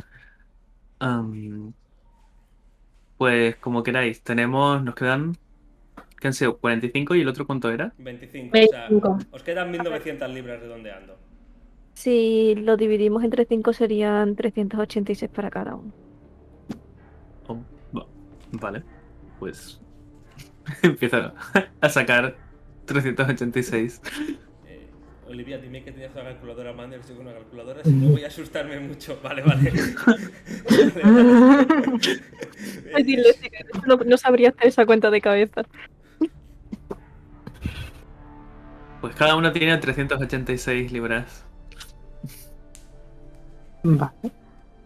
Am, pues como queráis, tenemos, nos quedan, ¿qué han sido? ¿cuarenta y cinco y el otro cuánto era? veinticinco, veinticinco. o sea, os quedan mil novecientas libras redondeando. Si lo dividimos entre cinco serían trescientos ochenta y seis para cada uno. Oh, va- vale, pues empieza a sacar trescientos ochenta y seis. Eh, Olivia, dime que tienes una calculadora a mano, estoy con una calculadora, si no voy a asustarme mucho. Vale, vale. Vale, vale. Ay, dile, sí, que no, no sabría hacer esa cuenta de cabeza. Pues cada uno tiene trescientos ochenta y seis libras. Vale.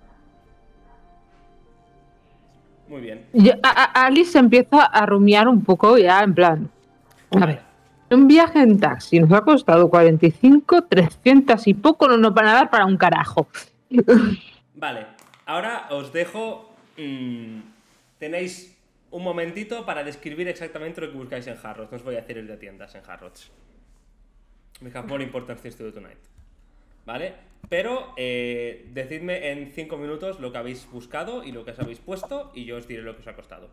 Muy bien. Yo- a- a- Alice empieza a rumiar un poco ya, en plan. A ver, un viaje en taxi nos ha costado cuarenta y cinco, trescientos y poco, no nos van a dar para un carajo. Vale, ahora os dejo... mmm, tenéis un momentito para describir exactamente lo que buscáis en Harrods. No os voy a decir el de tiendas en Harrods. We have more important things to do tonight. ¿Vale? Pero eh, decidme en cinco minutos lo que habéis buscado y lo que os habéis puesto y yo os diré lo que os ha costado.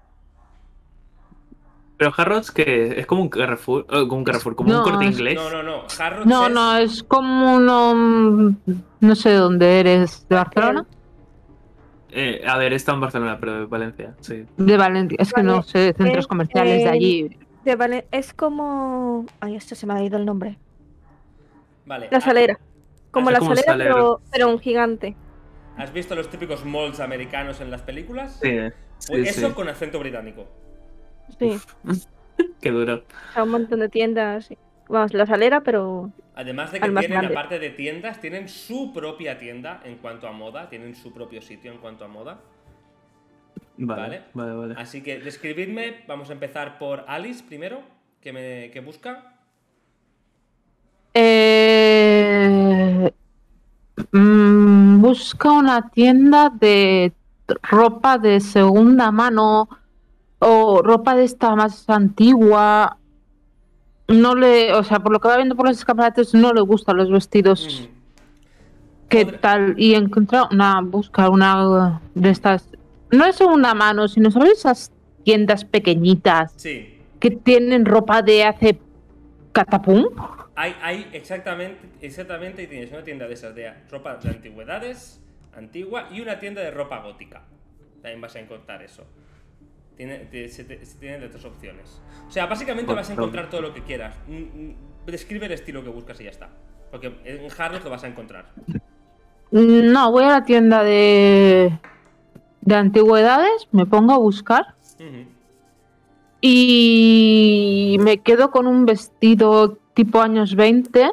Pero Harrods, que es como un Carrefour, eh, como un Carrefour, como No, un Corte es- Inglés. No, no, no. Harrods No, es... no, es como uno. No sé de dónde eres, ¿de Barcelona? Eh, a ver, está en Barcelona, pero de Valencia, sí. De Valencia. Es que Vale, no sé, centros es, comerciales de eh, allí. De Vale- es como. Ay, esto se me ha ido el nombre. Vale. La ah, salera. Como es la como un salera, salero. pero, pero un gigante. ¿Has visto los típicos malls americanos en las películas? Sí, Pues sí, eso sí. con acento británico. Sí. Qué duro. Hay un montón de tiendas. Vamos, la salera, pero. Además de que Al más tienen, grande. aparte de tiendas, tienen su propia tienda en cuanto a moda, tienen su propio sitio en cuanto a moda. Vale, Vale. vale, vale. Así que describidme, vamos a empezar por Alice primero, que, me, que busca. Eh, mm, busca una tienda de ropa de segunda mano o ropa de esta más antigua. No le, o sea, por lo que va viendo por los escaparates, no le gustan los vestidos. Mm, ¿Qué Otra- tal? Y encuentra una, busca una de estas, no de segunda mano, sino ¿sabes esas tiendas pequeñitas Sí, que tienen ropa de hace catapum? hay, hay exactamente, exactamente, y tienes una tienda de esas de ropa de antigüedades, antigua, y una tienda de ropa gótica. También vas a encontrar eso. Tiene, te- se, te- se tienen de tres opciones. O sea, básicamente vas a encontrar todo lo que quieras. Mm, mm, Describe el estilo que buscas y ya está. Porque en Harrods lo vas a encontrar. No, voy a la tienda de, de antigüedades, me pongo a buscar Ujú. y me quedo con un vestido tipo años veinte,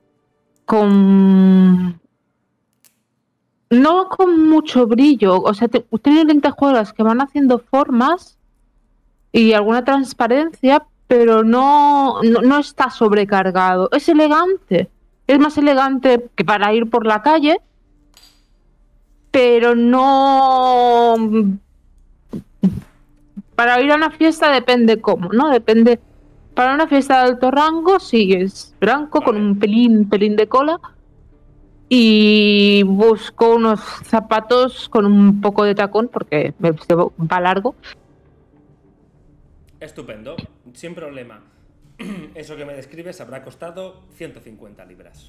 con... No con mucho brillo, o sea, te- tiene lentejuelas que van haciendo formas y alguna transparencia, pero no, no, no está sobrecargado. Es elegante, es más elegante que para ir por la calle, pero no... Para ir a una fiesta depende cómo, ¿no? Depende... Para una fiesta de alto rango, sí, es blanco con Vale. un pelín, pelín de cola. Y busco unos zapatos con un poco de tacón porque me vestido va largo. Estupendo, sin problema. Eso que me describes habrá costado ciento cincuenta libras.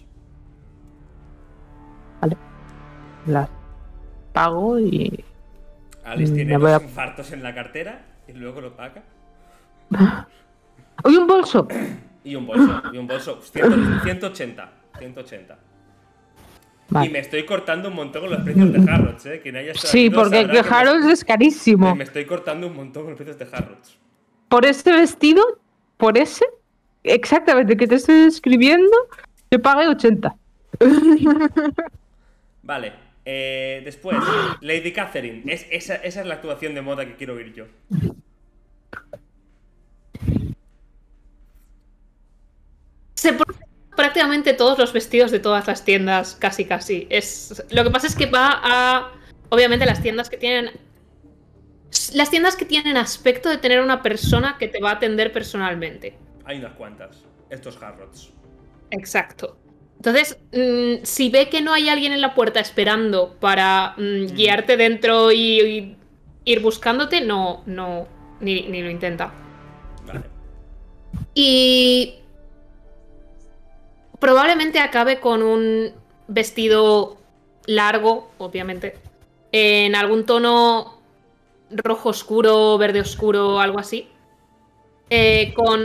Las pago y... Alice Mm, tiene me voy dos a- infartos en la cartera y luego lo paga. ¡Uy, un bolso! Y un bolso, y un bolso. cien, ciento ochenta. ciento ochenta. Y Vale. me estoy cortando un montón con los precios de Harrods, ¿eh? Quien haya estado Sí, aquí no porque sabrá que que me- Harrods es carísimo. Me estoy cortando un montón con los precios de Harrods. Por ese vestido, por ese, exactamente que te estoy describiendo, yo pagué ochenta. Vale, eh, después, Lady Catherine. Es, esa, esa es la actuación de moda que quiero oír yo. Se pone prácticamente todos los vestidos de todas las tiendas, casi casi. Es... Lo que pasa es que va a... Obviamente las tiendas que tienen... Las tiendas que tienen aspecto de tener una persona que te va a atender personalmente. Hay unas cuantas. Estos Harrods. Exacto. Entonces, mm, si ve que no hay alguien en la puerta esperando para mm, guiarte dentro y, y ir buscándote, no, no, ni, ni lo intenta. Vale. Y probablemente acabe con un vestido largo, obviamente, en algún tono rojo oscuro, verde oscuro, algo así. Eh, con...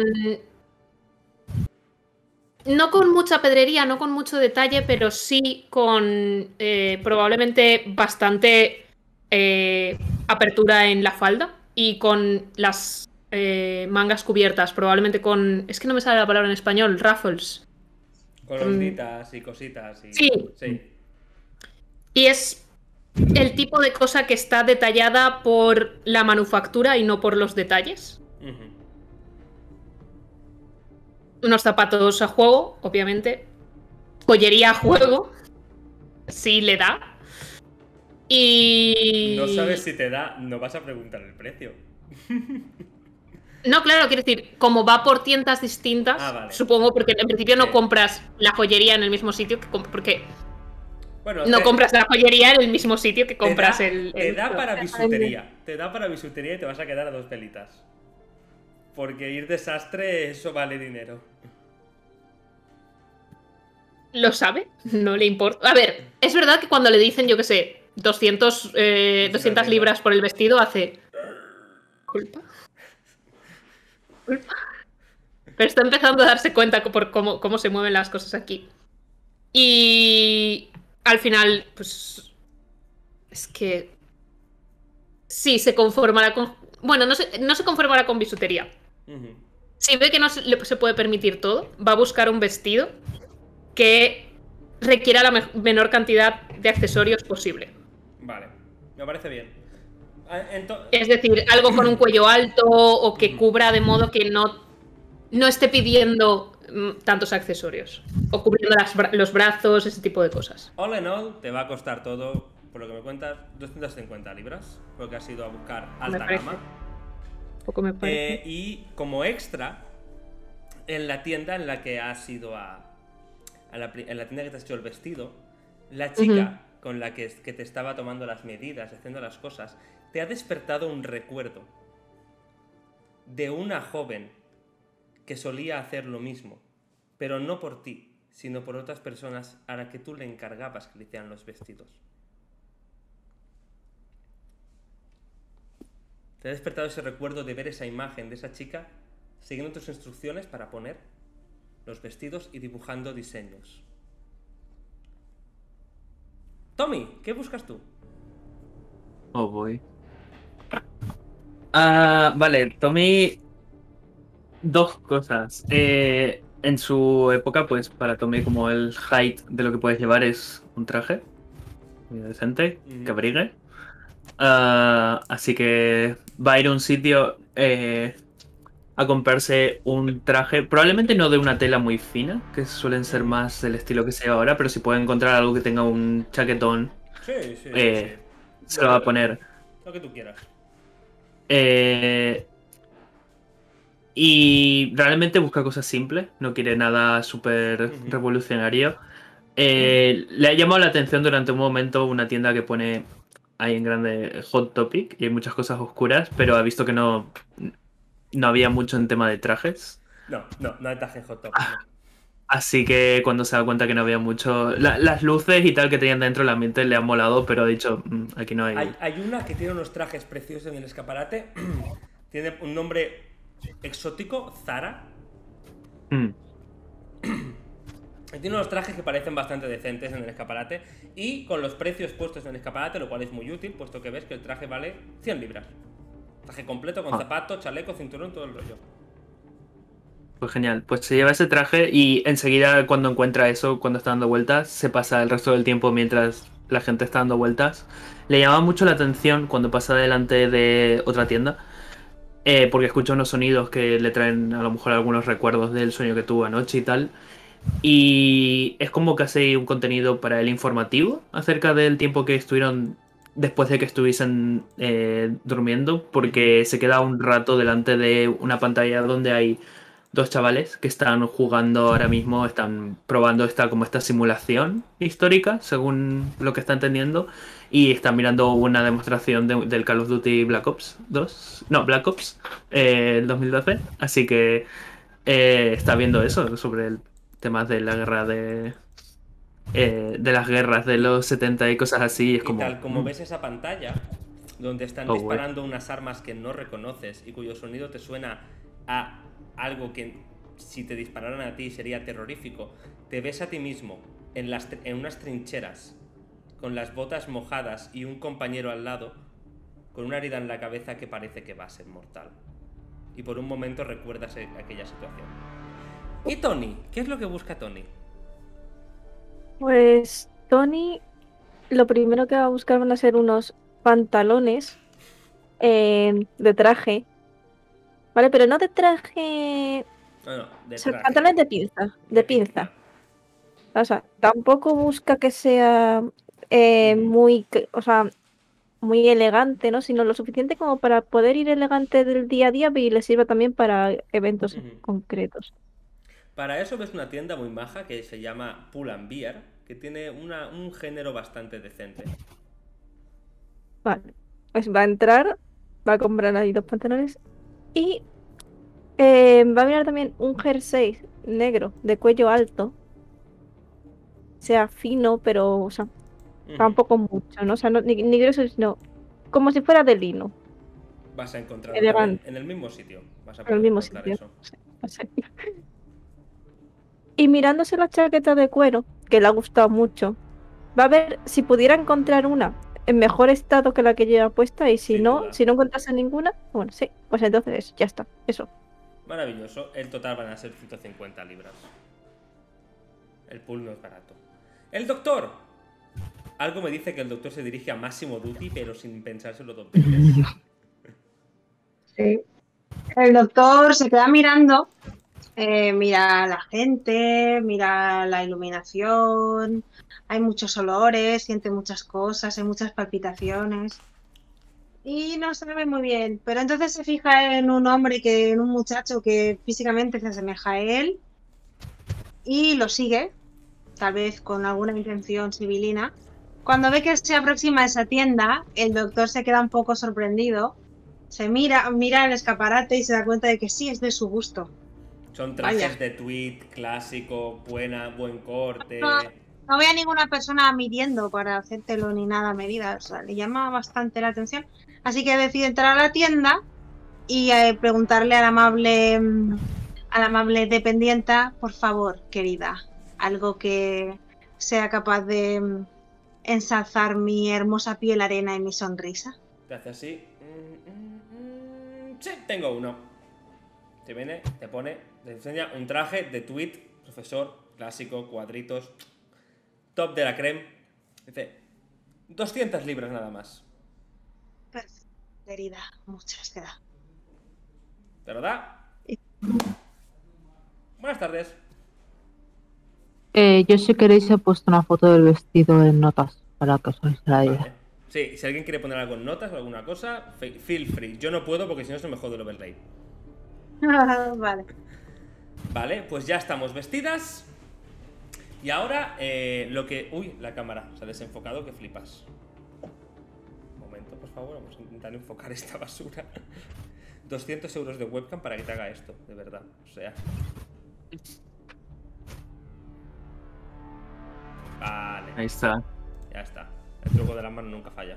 No con mucha pedrería, no con mucho detalle, pero sí con eh, probablemente bastante eh, apertura en la falda y con las eh, mangas cubiertas, probablemente con... Es que no me sale la palabra en español, ruffles. Con onditas y cositas. Y... Sí. Sí. Y es el tipo de cosa que está detallada por la manufactura y no por los detalles. Ujú. Unos zapatos a juego, obviamente. Joyería a juego. Sí le da. Y... No sabes si te da, no vas a preguntar el precio. No, claro, quiero decir, como va por tiendas distintas, Ah, vale. supongo, porque en principio no Sí. compras la joyería en el mismo sitio que comp- porque Bueno, no te- compras la joyería en el mismo sitio que te compras da- el, Te el- da para bisutería. Te da para bisutería y te vas a quedar a dos pelitas. Porque ir desastre, eso vale dinero. ¿Lo sabe? No le importa. A ver, es verdad que cuando le dicen, yo qué sé, doscientos, eh, doscientas libras por el vestido, hace... ¿Culpa? ¿Culpa? Pero está empezando a darse cuenta por cómo, cómo se mueven las cosas aquí. Y al final, pues... Es que... Sí, se conformará con... Bueno, no se, no se conformará con bisutería. Ujú. Si ve que no se, le- se puede permitir todo, va a buscar un vestido que requiera la me- menor cantidad de accesorios posible. Vale, me parece bien. Ah, ento- Es decir, algo con un cuello alto o que cubra de modo que no, no esté pidiendo mm, tantos accesorios. O cubriendo las bra- los brazos, ese tipo de cosas. All in all, te va a costar todo, por lo que me cuentas, doscientas cincuenta libras. Porque has ido a buscar alta parece. gama. Poco me parece. Eh, y como extra, en la tienda en la que has ido a. a la, pri- en la tienda que te has hecho el vestido, la chica con la que, que te estaba tomando las medidas, haciendo las cosas, te ha despertado un recuerdo de una joven que solía hacer lo mismo, pero no por ti, sino por otras personas a las que tú le encargabas que le hicieran los vestidos. Te ha despertado ese recuerdo de ver esa imagen de esa chica siguiendo tus instrucciones para poner los vestidos y dibujando diseños. Tommy, ¿qué buscas tú? Oh, boy. Ah, vale, Tommy. Dos cosas. Eh, en su época, pues para Tommy, como el height de lo que puedes llevar es un traje muy decente, Ujú. que abrigue. Ah, así que va a ir a un sitio eh, a comprarse un traje, probablemente no de una tela muy fina, que suelen ser Ujú. más del estilo que sea ahora, pero si puede encontrar algo que tenga un chaquetón, Sí, sí, Eh, sí. se lo va a poner. Lo que tú quieras. Eh, y realmente busca cosas simples, no quiere nada súper Ujú. revolucionario. Eh, le ha llamado la atención durante un momento una tienda que pone ahí en grande Hot Topic y hay muchas cosas oscuras, pero ha visto que no, no había mucho en tema de trajes. No, no, no hay traje hot top. Ah. Así que cuando se da cuenta que no había mucho... la- las luces y tal que tenían dentro, el ambiente le ha molado, pero ha dicho, "Mm, aquí no hay... Hay, hay una que tiene unos trajes preciosos en el escaparate. Tiene un nombre exótico, Zara. Mm". Y tiene unos trajes que parecen bastante decentes en el escaparate. Y con los precios puestos en el escaparate, lo cual es muy útil, puesto que ves que el traje vale cien libras. Traje completo, con Ah. zapato, chaleco, cinturón, todo el rollo. Pues genial, pues se lleva ese traje y enseguida cuando encuentra eso, cuando está dando vueltas, se pasa el resto del tiempo mientras la gente está dando vueltas. Le llama mucho la atención cuando pasa delante de otra tienda, eh, porque escucha unos sonidos que le traen a lo mejor algunos recuerdos del sueño que tuvo anoche y tal. Y es como que hace un contenido para el informativo acerca del tiempo que estuvieron después de que estuviesen eh, durmiendo, porque se queda un rato delante de una pantalla donde hay dos chavales que están jugando ahora mismo, están probando esta como esta simulación histórica, según lo que está entendiendo, y están mirando una demostración de- del Call of Duty Black Ops dos, no, Black Ops, eh, el dos mil doce, así que eh, está viendo eso sobre el tema de la guerra de eh, de las guerras de los setenta y cosas así, es Y como tal como mm, ves esa pantalla, donde están Oh, disparando unas armas que no reconoces y cuyo sonido te suena a algo que si te dispararan a ti sería terrorífico, te ves a ti mismo en, las, tr- en unas trincheras, con las botas mojadas y un compañero al lado, con una herida en la cabeza que parece que va a ser mortal. Y por un momento recuerdas e- aquella situación. ¿Y Tony? ¿Qué es lo que busca Tony? Pues Tony lo primero que va a buscar van a ser unos pantalones eh, de traje. Vale, pero no de traje. No, no, de O sea, traje. pantalones de pinza. De pinza. O sea, tampoco busca que sea eh, Ujú. muy, que- o sea, muy elegante, ¿no? Sino lo suficiente como para poder ir elegante del día a día y le sirva también para eventos Ujú. concretos. Para eso ves una tienda muy maja que se llama Pull and Bear, que tiene una, un género bastante decente. Vale. Pues va a entrar, va a comprar ahí dos pantalones y eh, va a mirar también un jersey negro de cuello alto. Sea fino, pero, o sea, Ujú. tampoco mucho, ¿no? O sea, no, ni, ni grueso, sino como si fuera de lino. Vas a encontrarlo también Elegante, en el mismo sitio. Vas a en el poder mismo encontrar sitio. eso. Sí, no sé. Y mirándose la chaqueta de cuero, que le ha gustado mucho, va a ver si pudiera encontrar una en mejor estado que la que lleva puesta y si Sin no, duda. si no encontrase ninguna, bueno, sí, pues entonces ya está, eso. Maravilloso. El total van a ser ciento cincuenta libras. El pool no es barato. ¡El doctor! Algo me dice que el doctor se dirige a Massimo Dutti, pero sin pensárselo dos veces. Sí. El doctor se queda mirando, eh, mira a la gente, mira la iluminación, hay muchos olores, siente muchas cosas, hay muchas palpitaciones. Y no sabe muy bien, pero entonces se fija en un hombre, que, en un muchacho que físicamente se asemeja a él y lo sigue, tal vez con alguna intención civilina. Cuando ve que se aproxima a esa tienda, el doctor se queda un poco sorprendido, se mira, mira el escaparate y se da cuenta de que sí, es de su gusto. Son trajes Vaya. de tweed clásico, buena, buen corte. No, no veo a ninguna persona midiendo para hacértelo ni nada a medida, o sea, le llama bastante la atención. Así que decide entrar a la tienda y eh, preguntarle a la amable, mm, a la amable dependienta, por favor, querida, algo que sea capaz de mm, ensalzar mi hermosa piel arena y mi sonrisa. Te hace así. Mm, mm, mm. Sí, tengo uno. Te viene, te pone, te enseña un traje de tweed, profesor, clásico, cuadritos, top de la creme. Dice, doscientas libras nada más. Perfecto, querida, muchas gracias. ¿Te lo da? Buenas tardes. Eh, yo si queréis he puesto una foto del vestido en notas para que os hagáis la idea. Vale. Sí, si alguien quiere poner algo en notas o alguna cosa, fe- feel free. Yo no puedo porque si no se me jode el overlay. Vale. Vale, pues ya estamos vestidas. Y ahora eh, lo que... Uy, la cámara se ha desenfocado, que flipas. Un momento, por favor, vamos a intentar enfocar esta basura. doscientos euros de webcam para que te haga esto, de verdad. O sea... Vale, Ahí está. ya está. El truco de la mano nunca falla.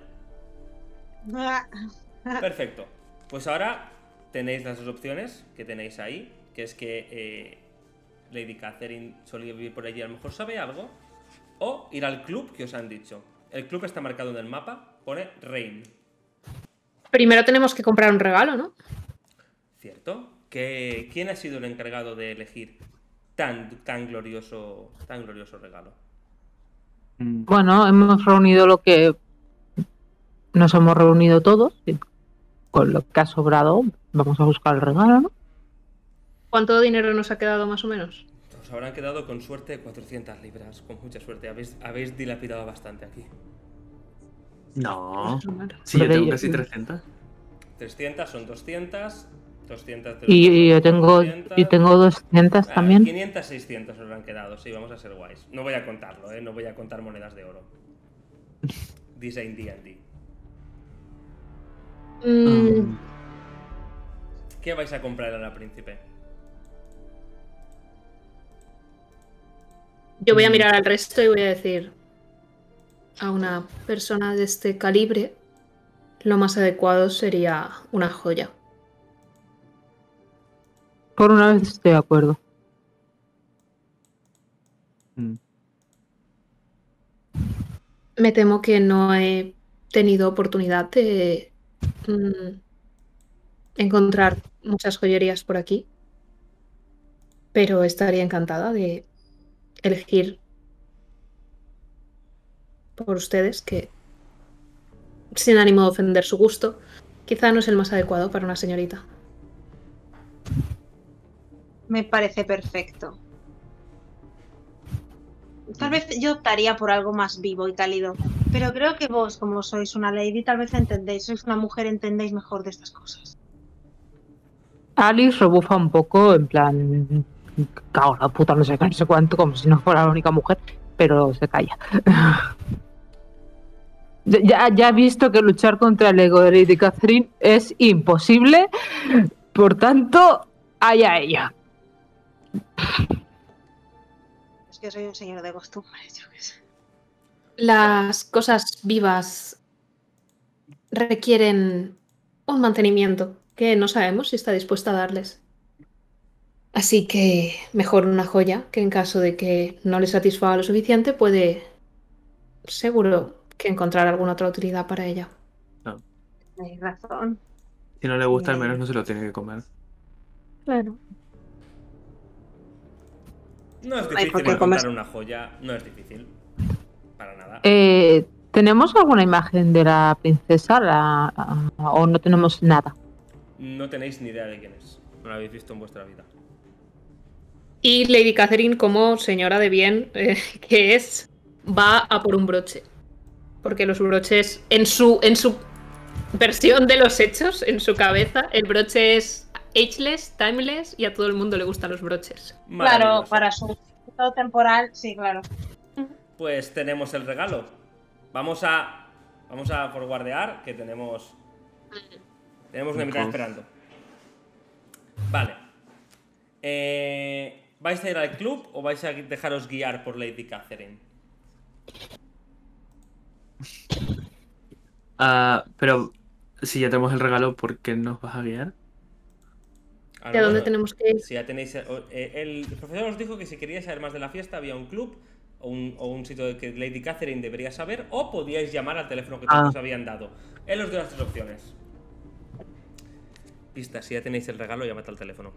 Perfecto. Pues ahora tenéis las dos opciones que tenéis ahí, que es que eh, Lady Catherine solía vivir por allí, a lo mejor sabe algo, o ir al club que os han dicho. El club está marcado en el mapa, pone Rain. Primero tenemos que comprar un regalo, ¿no? ¿Cierto? ¿Que, ¿Quién ha sido el encargado de elegir tan, tan glorioso, tan glorioso regalo? Mm. Bueno, hemos reunido lo que nos hemos reunido todos y con lo que ha sobrado vamos a buscar el regalo, ¿no? ¿Cuánto dinero nos ha quedado más o menos? Os habrán quedado con suerte cuatrocientas libras, con mucha suerte. Habéis, habéis dilapidado bastante aquí. No. Claro. Sí, yo Hombre, tengo yo- casi trescientas. trescientas son doscientas, doscientas de Y, y yo son tengo cuatrocientas. y tengo doscientas Ah, también. quinientas, seiscientas os habrán quedado, sí, vamos a ser guays. No voy a contarlo, ¿eh? No voy a contar monedas de oro. Design D and D. Mm, Um, ¿Qué vais a comprar ahora, príncipe? yo voy a mirar al resto y voy a decir a una persona de este calibre lo más adecuado sería una joya. Por una vez estoy de acuerdo. mm. Me temo que no he tenido oportunidad de mm, encontrar muchas joyerías por aquí, pero estaría encantada de elegir por ustedes, que sin ánimo de ofender su gusto, quizá no es el más adecuado para una señorita. Me parece perfecto. Tal vez yo optaría por algo más vivo y cálido, pero creo que vos, como sois una lady, tal vez entendéis, sois una mujer, entendéis mejor de estas cosas. Alice rebufa un poco, en plan, cago en la puta, no sé qué, no sé cuánto, como si no fuera la única mujer, pero se calla. ya, ya he visto que luchar contra el ego de Lady Catherine es imposible, por tanto, allá ella. Es que soy un señor de costumbres, yo qué sé. Las cosas vivas requieren un mantenimiento que no sabemos si está dispuesta a darles. Así que mejor una joya que en caso de que no le satisfaga lo suficiente puede, seguro, que encontrar alguna otra utilidad para ella. No. Tenéis razón. Si no le gusta, al Sí. menos no se lo tiene que comer. Claro. No es Ay, difícil ¿por qué encontrar comes? una joya, no es difícil. Para nada. Eh, ¿Tenemos alguna imagen de la princesa la, a- o no tenemos nada? No tenéis ni idea de quién es. No la habéis visto en vuestra vida. Y Lady Catherine, como señora de bien eh, que es, va a por un broche. Porque los broches, en su, en su versión de los hechos, en su cabeza, el broche es ageless, timeless y a todo el mundo le gustan los broches. Claro, Maravilloso. para su estado temporal, sí, claro. Pues tenemos el regalo. Vamos a. Vamos a forwardear, que tenemos. Tenemos una mitad Ojo. esperando. Vale. Eh, ¿Vais a ir al club o vais a dejaros guiar por Lady Catherine? Ah, pero si ya tenemos el regalo, ¿por qué nos vas a guiar? Ah, ¿De no, dónde bueno, tenemos que ir? Si ya tenéis. eh, eh, el profesor os dijo que si queríais saber más de la fiesta, había un club o un, o un sitio que Lady Catherine debería saber, o podíais llamar al teléfono que todos Ah. os habían dado. Él os dio las tres opciones. Pista, si ya tenéis el regalo, llamad al teléfono.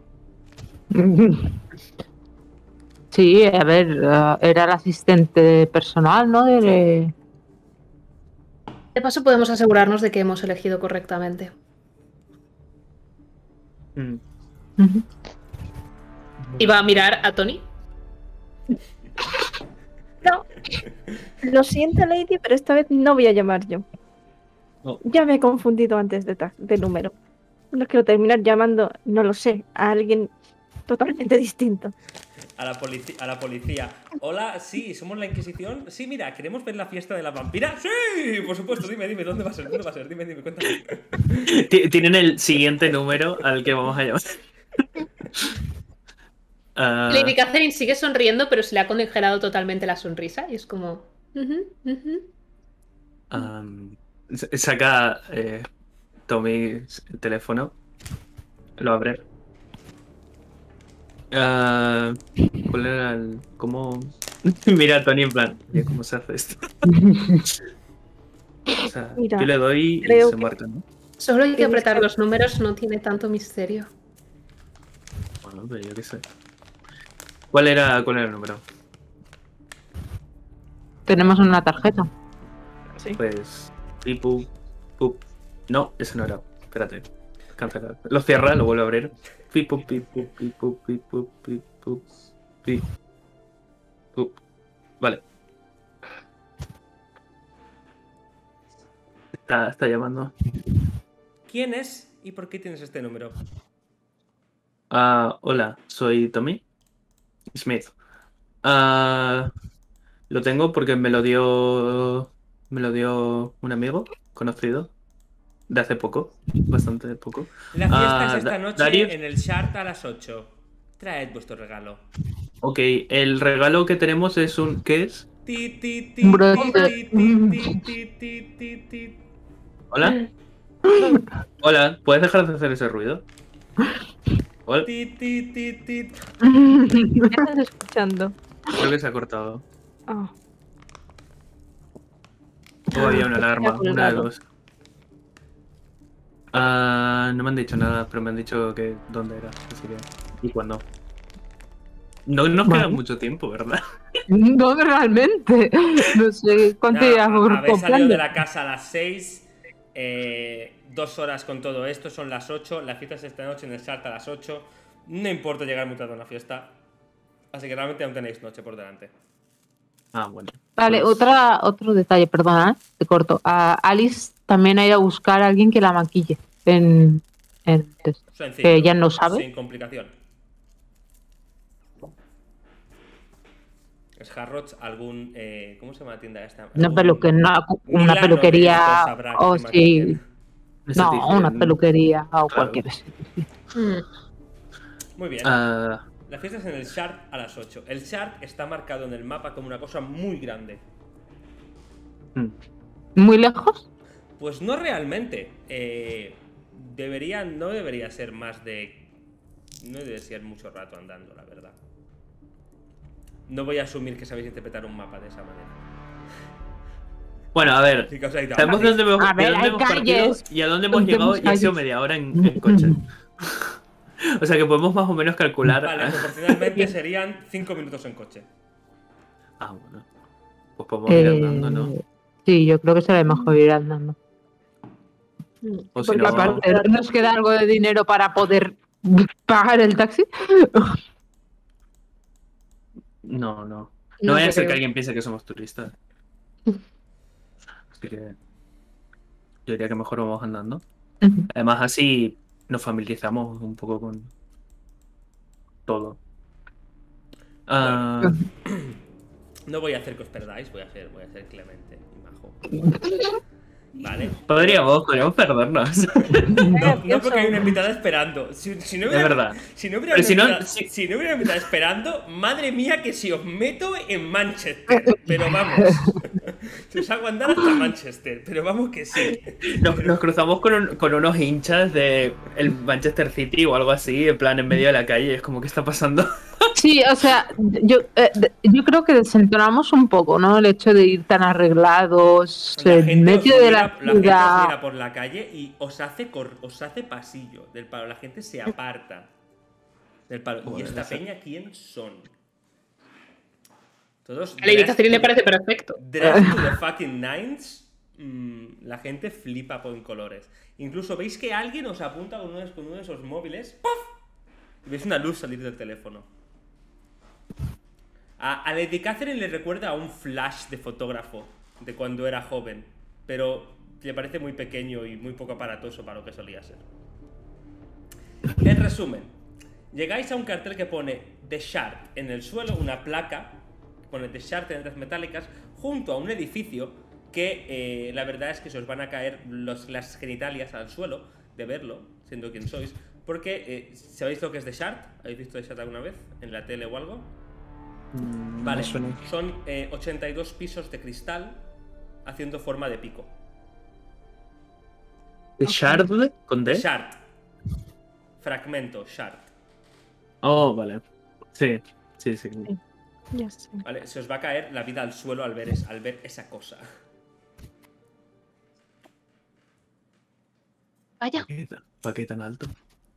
Sí, a ver, eh, era el asistente personal, ¿no? De... De paso podemos asegurarnos de que hemos elegido correctamente. Mm. Ujú. Y va a mirar a Tony. No. Lo siento, Lady, pero esta vez no voy a llamar yo. Oh. Ya me he confundido antes de, ta- de número. No quiero terminar llamando, no lo sé, a alguien totalmente distinto. A la, polici- a la policía. Hola, sí, somos la Inquisición. Sí, mira, ¿queremos ver la fiesta de la vampira? Sí, por supuesto, dime, dime, ¿dónde va a ser? ¿Dónde va a ser? Dime, dime, cuéntame. Ti- Tienen el siguiente número al que vamos a llamar. Ah, Lady Catherine sigue sonriendo, pero se le ha congelado totalmente la sonrisa. Y es como. "Ujú, ujú". am, s- saca eh, Tommy el teléfono. Lo abre. Ah, ¿cuál era el. ¿Cómo? Mira a Tony en plan. "Oye, ¿cómo se hace esto?" O sea, Mira, yo le doy y creo se que- marca, ¿no? Solo hay que Tienes apretar que- los números, no tiene tanto misterio. Bueno, pero yo qué sé. ¿Cuál era, cuál era el número? Tenemos una tarjeta. Sí. Pues. Pipu. Pup. No, ese no era. Espérate. Cancelar. Lo cierra, lo vuelve a abrir. Pipu, pipu, pipu, pipu, pipu, pi. Pup. Vale. Está, está llamando. ¿Quién es y por qué tienes este número? Ah, hola, soy Tommy Smith. Ah, lo tengo porque me lo dio. Me lo dio un amigo conocido. De hace poco. Bastante poco. La fiesta Ah, es esta Da- noche Darius. en el Shard a las ocho. Traed vuestro regalo. Ok, el regalo que tenemos es un. ¿Qué es? Ti, ti, ti, Un broche. ti, ti, ti, ti, ti, ti, ti. ¿Hola? Hola, ¿puedes dejar de hacer ese ruido? Hola, Ti, ti, ti, ti. ¿Qué estás escuchando? creo que se ha cortado. Ah, O había una alarma, colgado. una de dos. Ah, no me han dicho nada, pero me han dicho que dónde era, así que. ¿Y cuándo? No nos queda Bueno. mucho tiempo, ¿verdad? No realmente. No sé cuánto Nada, llevamos habéis salido comprando. de la casa a las seis, eh, dos horas con todo esto, son las ocho, la fiesta es esta noche en el Shard a las ocho. No importa llegar muy tarde a una fiesta, así que realmente aún tenéis noche por delante. Ah, bueno. Vale, Pues- otra, otro detalle, perdona, ¿eh? Te corto. A Alice también ha ido a buscar a alguien que la maquille en, en test. Sencillo, Que ella no sabe. sin complicación. Es Harrods, algún... Eh, ¿Cómo se llama la tienda esta? Una, Algún- peluque- una, una Milano peluquería. de esto sabrá que O te sí. maquillen. Esa No, tiene- una peluquería o Claro. cualquier sitio. Mm. Muy bien. Ah, La fiesta es en el Shard a las ocho. El Shard está marcado en el mapa como una cosa muy grande. mm. ¿Muy lejos? Pues no realmente. Eh, debería, no debería ser más de... No debe ser mucho rato andando, la verdad. No voy a asumir que sabéis interpretar un mapa de esa manera. Bueno, a ver. Así que os ha ido Sabemos de Alice. dónde hemos, A de ver, dónde hay hemos partido calles. y a dónde hemos Donde llegado hemos y ha sido calles. media hora en, en coche. O sea que podemos más o menos calcular. Vale, proporcionalmente serían cinco minutos en coche. Ah, bueno. Pues podemos ir Eh, andando, ¿no? Sí, yo creo que será mejor ir andando. O si porque no, Aparte, ¿nos queda algo de dinero para poder pagar el taxi? no, no. No, No vaya a ser creo. que alguien piense que somos turistas. Así que yo diría que mejor vamos andando. Además, así nos familiarizamos un poco con todo. Ah, No voy a hacer que os perdáis, voy a ser, voy a ser clemente y majo. Vale. podríamos, podríamos perdernos. No, no porque hay una invitada esperando. Si, si no Es hubiera, verdad. Si no hubiera Pero una si no- invitada, si- si no hubiera una invitada esperando, madre mía que si os meto en Manchester. Pero vamos. Si os hago andar hasta Manchester. Pero vamos que sí. Nos, nos cruzamos con, un- con unos hinchas de el Manchester City o algo así, en plan en medio de la calle. Es como, ¿qué está pasando? Sí, o sea, yo, eh, de- yo creo que desentonamos un poco, ¿no? El hecho de ir tan arreglados La en gente os medio de mira- la la gente os ciudad. mira por la calle y os hace, cor- os hace pasillo del palo. La gente se aparta del palo. ¿Y Joder, esta esa- peña quién son? Todos. A Lady dressed Catherine le to- parece perfecto. Dressed to the fucking nines. mm, la gente flipa por colores. Incluso veis que alguien os apunta con uno, con uno de esos móviles. ¡Puf! Y veis una luz salir del teléfono. A, a Lady Catherine le recuerda a un flash de fotógrafo de cuando era joven, pero le parece muy pequeño y muy poco aparatoso para lo que solía ser. En resumen, llegáis a un cartel que pone The Shard en el suelo, una placa que pone The Shard en letras metálicas, junto a un edificio que eh, la verdad es que se os van a caer los, las genitalias al suelo de verlo, siendo quien sois, porque eh, ¿sabéis lo que es The Shard? ¿Habéis visto The Shard alguna vez? ¿En la tele o algo? Mm, Vale, me suena. son eh, ochenta y dos pisos de cristal haciendo forma de pico. ¿De Shard? ¿Con D? Shard. Fragmento, shard. Oh, vale. Sí, sí, sí. Ya sé. Vale, se os va a caer la vida al suelo al ver, es- al ver esa cosa. Vaya. ¿Para qué, tan- para qué tan alto?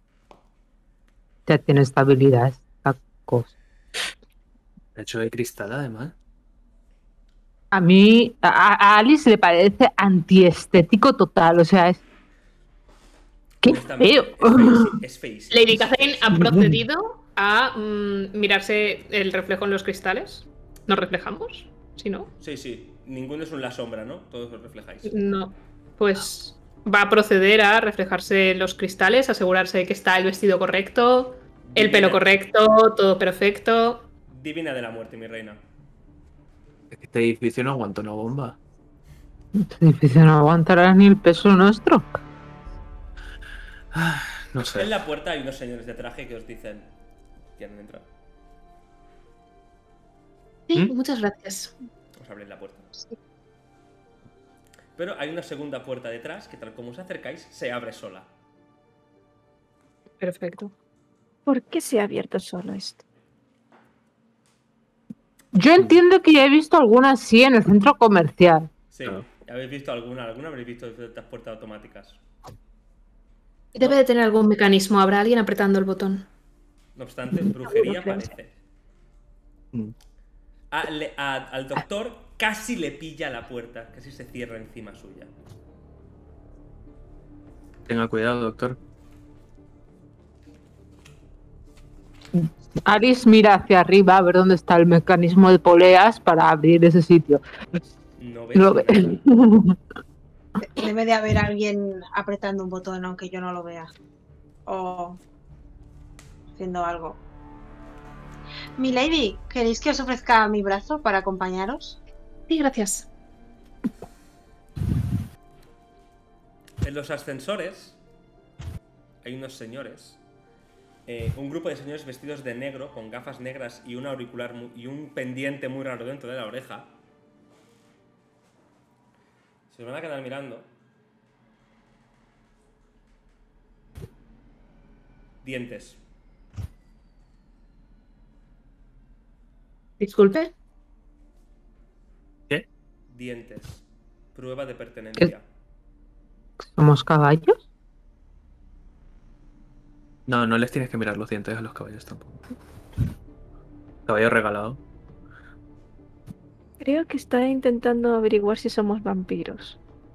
Ya tiene estabilidad esta cosa. Hecho de cristal, además. A mí, a, a Alice le parece antiestético total, o sea, es... ¡Qué Honestamente, feo! Es feísimo. Lady Catherine ha procedido a mm, mirarse el reflejo en los cristales. ¿Nos reflejamos? Si no, Sí, sí. Ninguno es un la sombra, ¿no? Todos os reflejáis. no. Pues va a proceder a reflejarse en los cristales, asegurarse de que está el vestido correcto, el Divina- pelo correcto, todo perfecto. Divina de la muerte, mi reina. Es que este edificio no aguanta una bomba. Este edificio no aguantará ni el peso nuestro. Ah, no En sé. la puerta hay unos señores de traje que os dicen: ¿quieren entrar? Sí, ¿Mm? muchas gracias. Os abren la puerta. Pero hay una segunda puerta detrás que, tal como os acercáis, se abre sola. Perfecto. ¿Por qué se ha abierto solo esto? Yo entiendo que ya he visto alguna así en el centro comercial. Sí, Claro. ¿habéis visto alguna? ¿Alguna habréis visto estas puertas automáticas? Debe de tener algún mecanismo. ¿Habrá alguien apretando el botón? No obstante, brujería creo. parece. Mm. A- le- a- al doctor casi le pilla la puerta, casi se cierra encima suya. Tenga cuidado, doctor. Aris mira hacia arriba a ver dónde está el mecanismo de poleas para abrir ese sitio. No ves Lo ve. nada. Debe de haber alguien apretando un botón aunque yo no lo vea. O haciendo algo. Milady, ¿queréis que os ofrezca mi brazo para acompañaros? Sí, gracias. En los ascensores hay unos señores, eh, un grupo de señores vestidos de negro, con gafas negras y un auricular mu- y un pendiente muy raro dentro de la oreja. Se os van a quedar mirando. Dientes. Disculpe. ¿Qué? Dientes. Prueba de pertenencia. ¿Somos caballos? No, no les tienes que mirar los dientes a los caballos tampoco. Caballo regalado. Creo que está intentando averiguar si somos vampiros.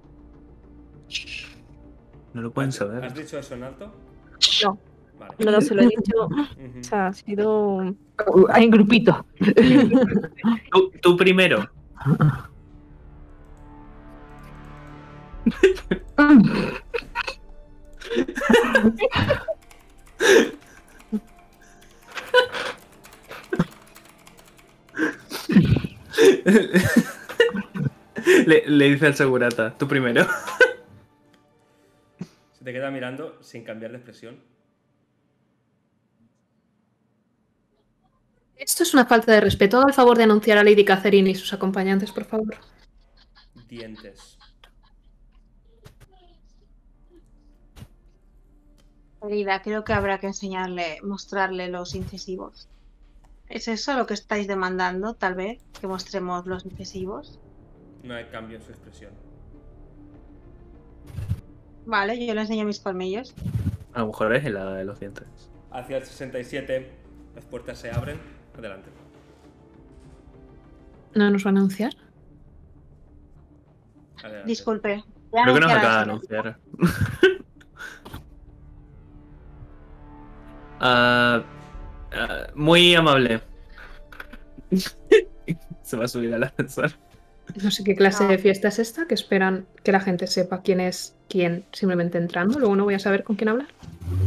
No lo pueden ¿Has- saber. ¿Has dicho eso en alto? No, Vale. no, no se lo he dicho. Ujú. O sea, ha sido... Hay un grupito. Tú, tú primero. le, le dice al segurata, tú primero. Se te queda mirando sin cambiar de expresión. Esto es una falta de respeto. Haga el favor de anunciar a Lady Catherine y sus acompañantes, por favor. Dientes. Querida, creo que habrá que enseñarle, mostrarle los incisivos. ¿Es eso lo que estáis demandando, tal vez? Que mostremos los incisivos. No hay cambio en su expresión. Vale, yo le enseño mis colmillos. A lo mejor es helada de los dientes. Hacia el sesenta y siete, las puertas se abren. Adelante. ¿No nos van a anunciar? Adelante. Disculpe. voy a Creo que nos anunciar acaba de al anunciar. Ah, ah, muy amable. Se va a subir al ascensor. No sé qué clase No. de fiesta es esta, que esperan que la gente sepa quién es quién simplemente entrando. Luego no voy a saber con quién hablar.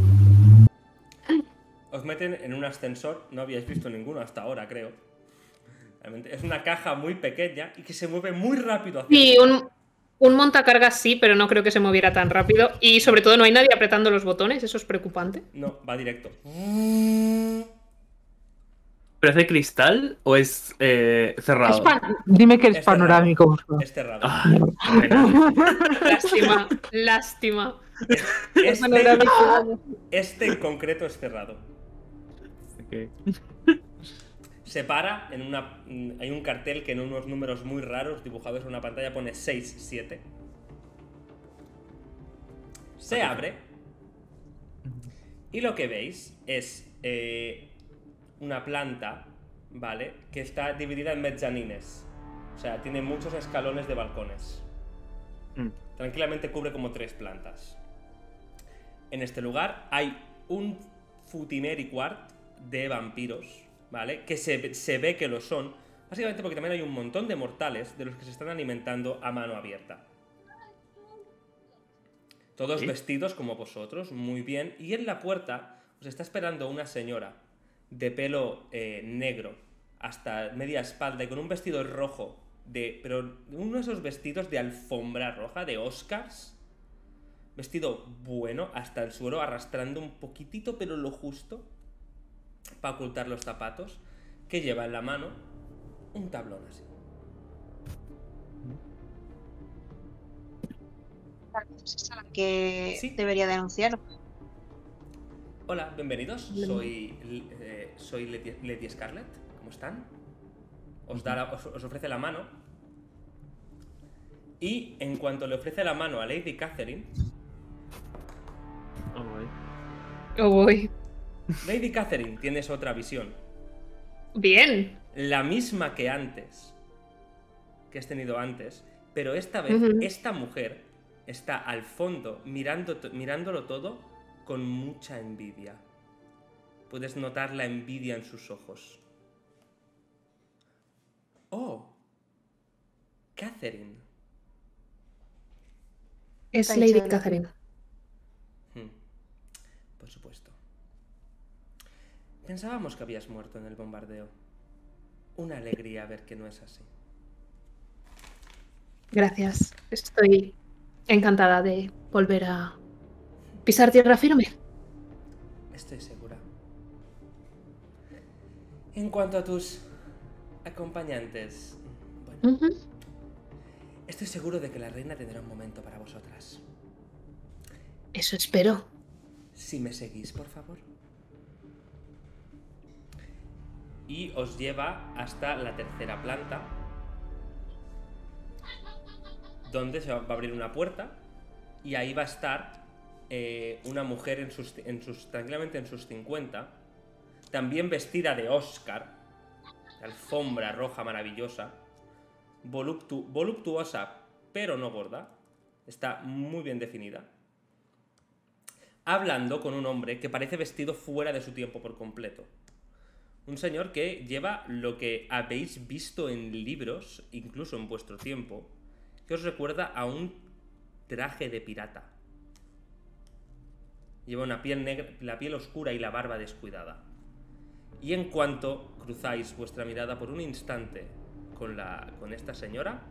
Os meten en un ascensor, no habíais visto ninguno hasta ahora, creo. Realmente es una caja muy pequeña y que se mueve muy rápido hacia Sí, arriba. un, un montacargas sí, pero no creo que se moviera tan rápido. Y sobre todo no hay nadie apretando los botones, eso es preocupante. No, va directo. ¿Pero es de cristal o es eh, cerrado? Es pan- Dime que es, Es panorámico, por favor. Es cerrado. Ah, bueno. Lástima, lástima. Este, este en concreto es cerrado. Ok. Se para en una. mm, Hay un cartel que en unos números muy raros dibujados en una pantalla pone seis siete. Se abre. Y lo que veis es eh, una planta, ¿vale? Que está dividida en mezzanines. O sea, tiene muchos escalones de balcones. Mm. Tranquilamente cubre como tres plantas. En este lugar hay un futimeri quart de vampiros, ¿vale? Que se, se ve que lo son, básicamente porque también hay un montón de mortales de los que se están alimentando a mano abierta. Todos ¿Sí? vestidos como vosotros, muy bien. Y en la puerta os está esperando una señora de pelo eh, negro hasta media espalda y con un vestido rojo, de, pero uno de esos vestidos de alfombra roja, de Oscars. Vestido bueno hasta el suelo, arrastrando un poquitito, pero lo justo, para ocultar los zapatos, que lleva en la mano un tablón así. Es a la que Sí. debería denunciar. Hola, bienvenidos. Soy, eh, soy Lady, Lady Scarlet. ¿Cómo están? Os, da la- os, os ofrece la mano. Y en cuanto le ofrece la mano a Lady Catherine, Oh, boy. Oh, voy. Lady Catherine, tienes otra visión. Bien. La misma que antes. Que has tenido antes. Pero esta vez, Ujú. esta mujer está al fondo, mirando, to- mirándolo todo con mucha envidia. Puedes notar la envidia en sus ojos. Oh, Catherine. Es Está Lady hecha de Catherine. Hmm, Por supuesto. Pensábamos que habías muerto en el bombardeo. Una alegría ver que no es así. Gracias. Estoy encantada de volver a pisar tierra firme. Estoy segura. En cuanto a tus acompañantes, bueno, Ujú. estoy seguro de que la reina tendrá un momento para vosotras. Eso espero. Si me seguís, por favor. Y os lleva hasta la tercera planta, donde se va a abrir una puerta y ahí va a estar eh, una mujer en sus, en sus, tranquilamente en sus cincuenta, también vestida de Oscar, de alfombra roja maravillosa, voluptu- voluptuosa pero no gorda, está muy bien definida, hablando con un hombre que parece vestido fuera de su tiempo por completo. Un señor que lleva lo que habéis visto en libros, incluso en vuestro tiempo, que os recuerda a un traje de pirata. Lleva una piel negra, la piel oscura y la barba descuidada. Y en cuanto cruzáis vuestra mirada por un instante con, la, con esta señora,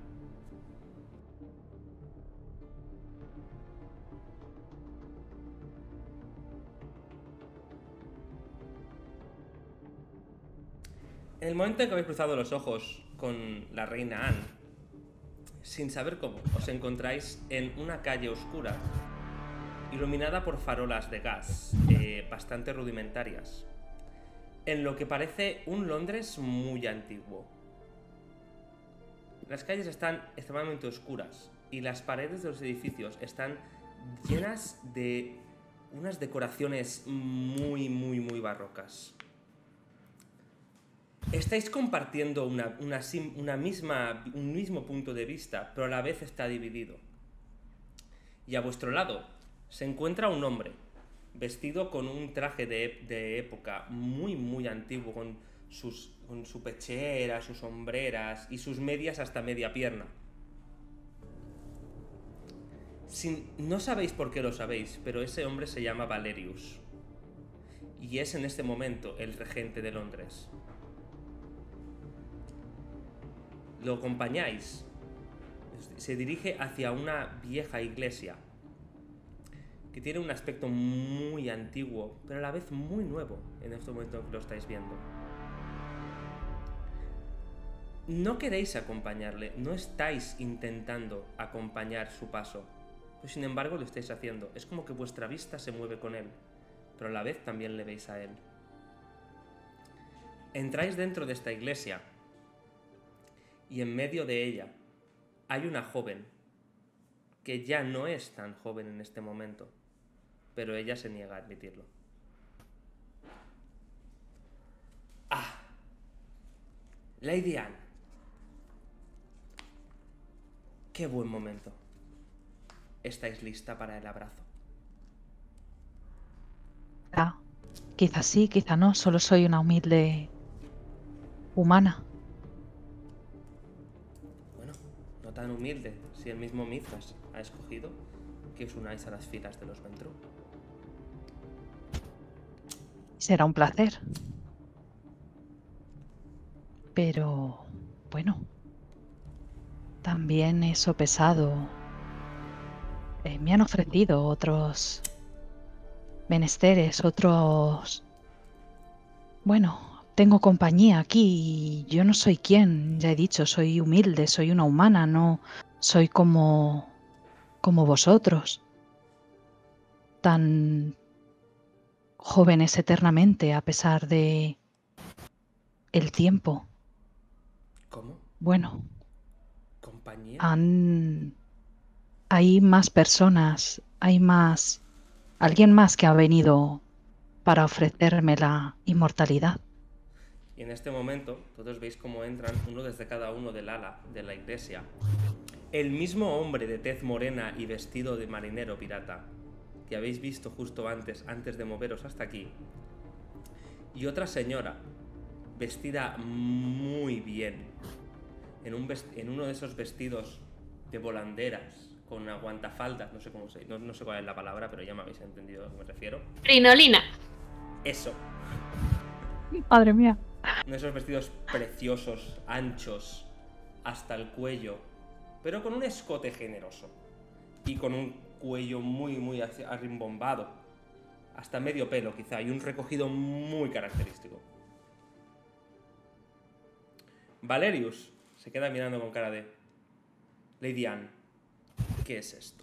en el momento en que habéis cruzado los ojos con la reina Anne, sin saber cómo, os encontráis en una calle oscura, iluminada por farolas de gas, eh, bastante rudimentarias, en lo que parece un Londres muy antiguo. Las calles están extremadamente oscuras y las paredes de los edificios están llenas de unas decoraciones muy, muy, muy barrocas. Estáis compartiendo una, una, sim- una misma, un mismo punto de vista, pero a la vez está dividido. Y a vuestro lado se encuentra un hombre vestido con un traje de, de época muy, muy antiguo, con, sus, con su pechera, sus hombreras y sus medias hasta media pierna. Sin, no sabéis por qué lo sabéis, pero ese hombre se llama Valerius. Y es en este momento el regente de Londres. Lo acompañáis. Se dirige hacia una vieja iglesia que tiene un aspecto muy antiguo, pero a la vez muy nuevo en este momento en que lo estáis viendo. No queréis acompañarle, no estáis intentando acompañar su paso, pero sin embargo lo estáis haciendo. Es como que vuestra vista se mueve con él, pero a la vez también le veis a él. Entráis dentro de esta iglesia y en medio de ella hay una joven que ya no es tan joven en este momento, pero ella se niega a admitirlo. Ah, Lady Anne. Qué buen momento. ¿Estáis lista para el abrazo? Ah, quizás sí, quizá no. Solo soy una humilde humana. Bueno, no tan humilde, si el mismo Mithras ha escogido que os unáis a las filas de los Ventru. Será un placer. Pero, bueno, también he sopesado. Eh, me han ofrecido otros menesteres, otros... Bueno, tengo compañía aquí y yo no soy quien, ya he dicho, soy humilde, soy una humana, no soy como, como vosotros, tan jóvenes eternamente a pesar de el tiempo. ¿Cómo? Bueno, ¿Compañía? han... hay más personas, hay más... alguien más que ha venido para ofrecerme la inmortalidad. Y en este momento, todos veis cómo entran, uno desde cada uno del ala de la iglesia. El mismo hombre de tez morena y vestido de marinero pirata que habéis visto justo antes, antes de moveros hasta aquí. Y otra señora, vestida muy bien, en, un vest en uno de esos vestidos de volanderas, con aguantafaldas, no sé cómo se, no, no sé cuál es la palabra, pero ya me habéis entendido a lo que me refiero. Crinolina. Eso. Madre mía. Uno de esos vestidos preciosos, anchos, hasta el cuello, pero con un escote generoso. Y con un cuello muy, muy arrimbombado. Hasta medio pelo, quizá, y un recogido muy característico. Valerius se queda mirando con cara de... Lady Anne, ¿qué es esto?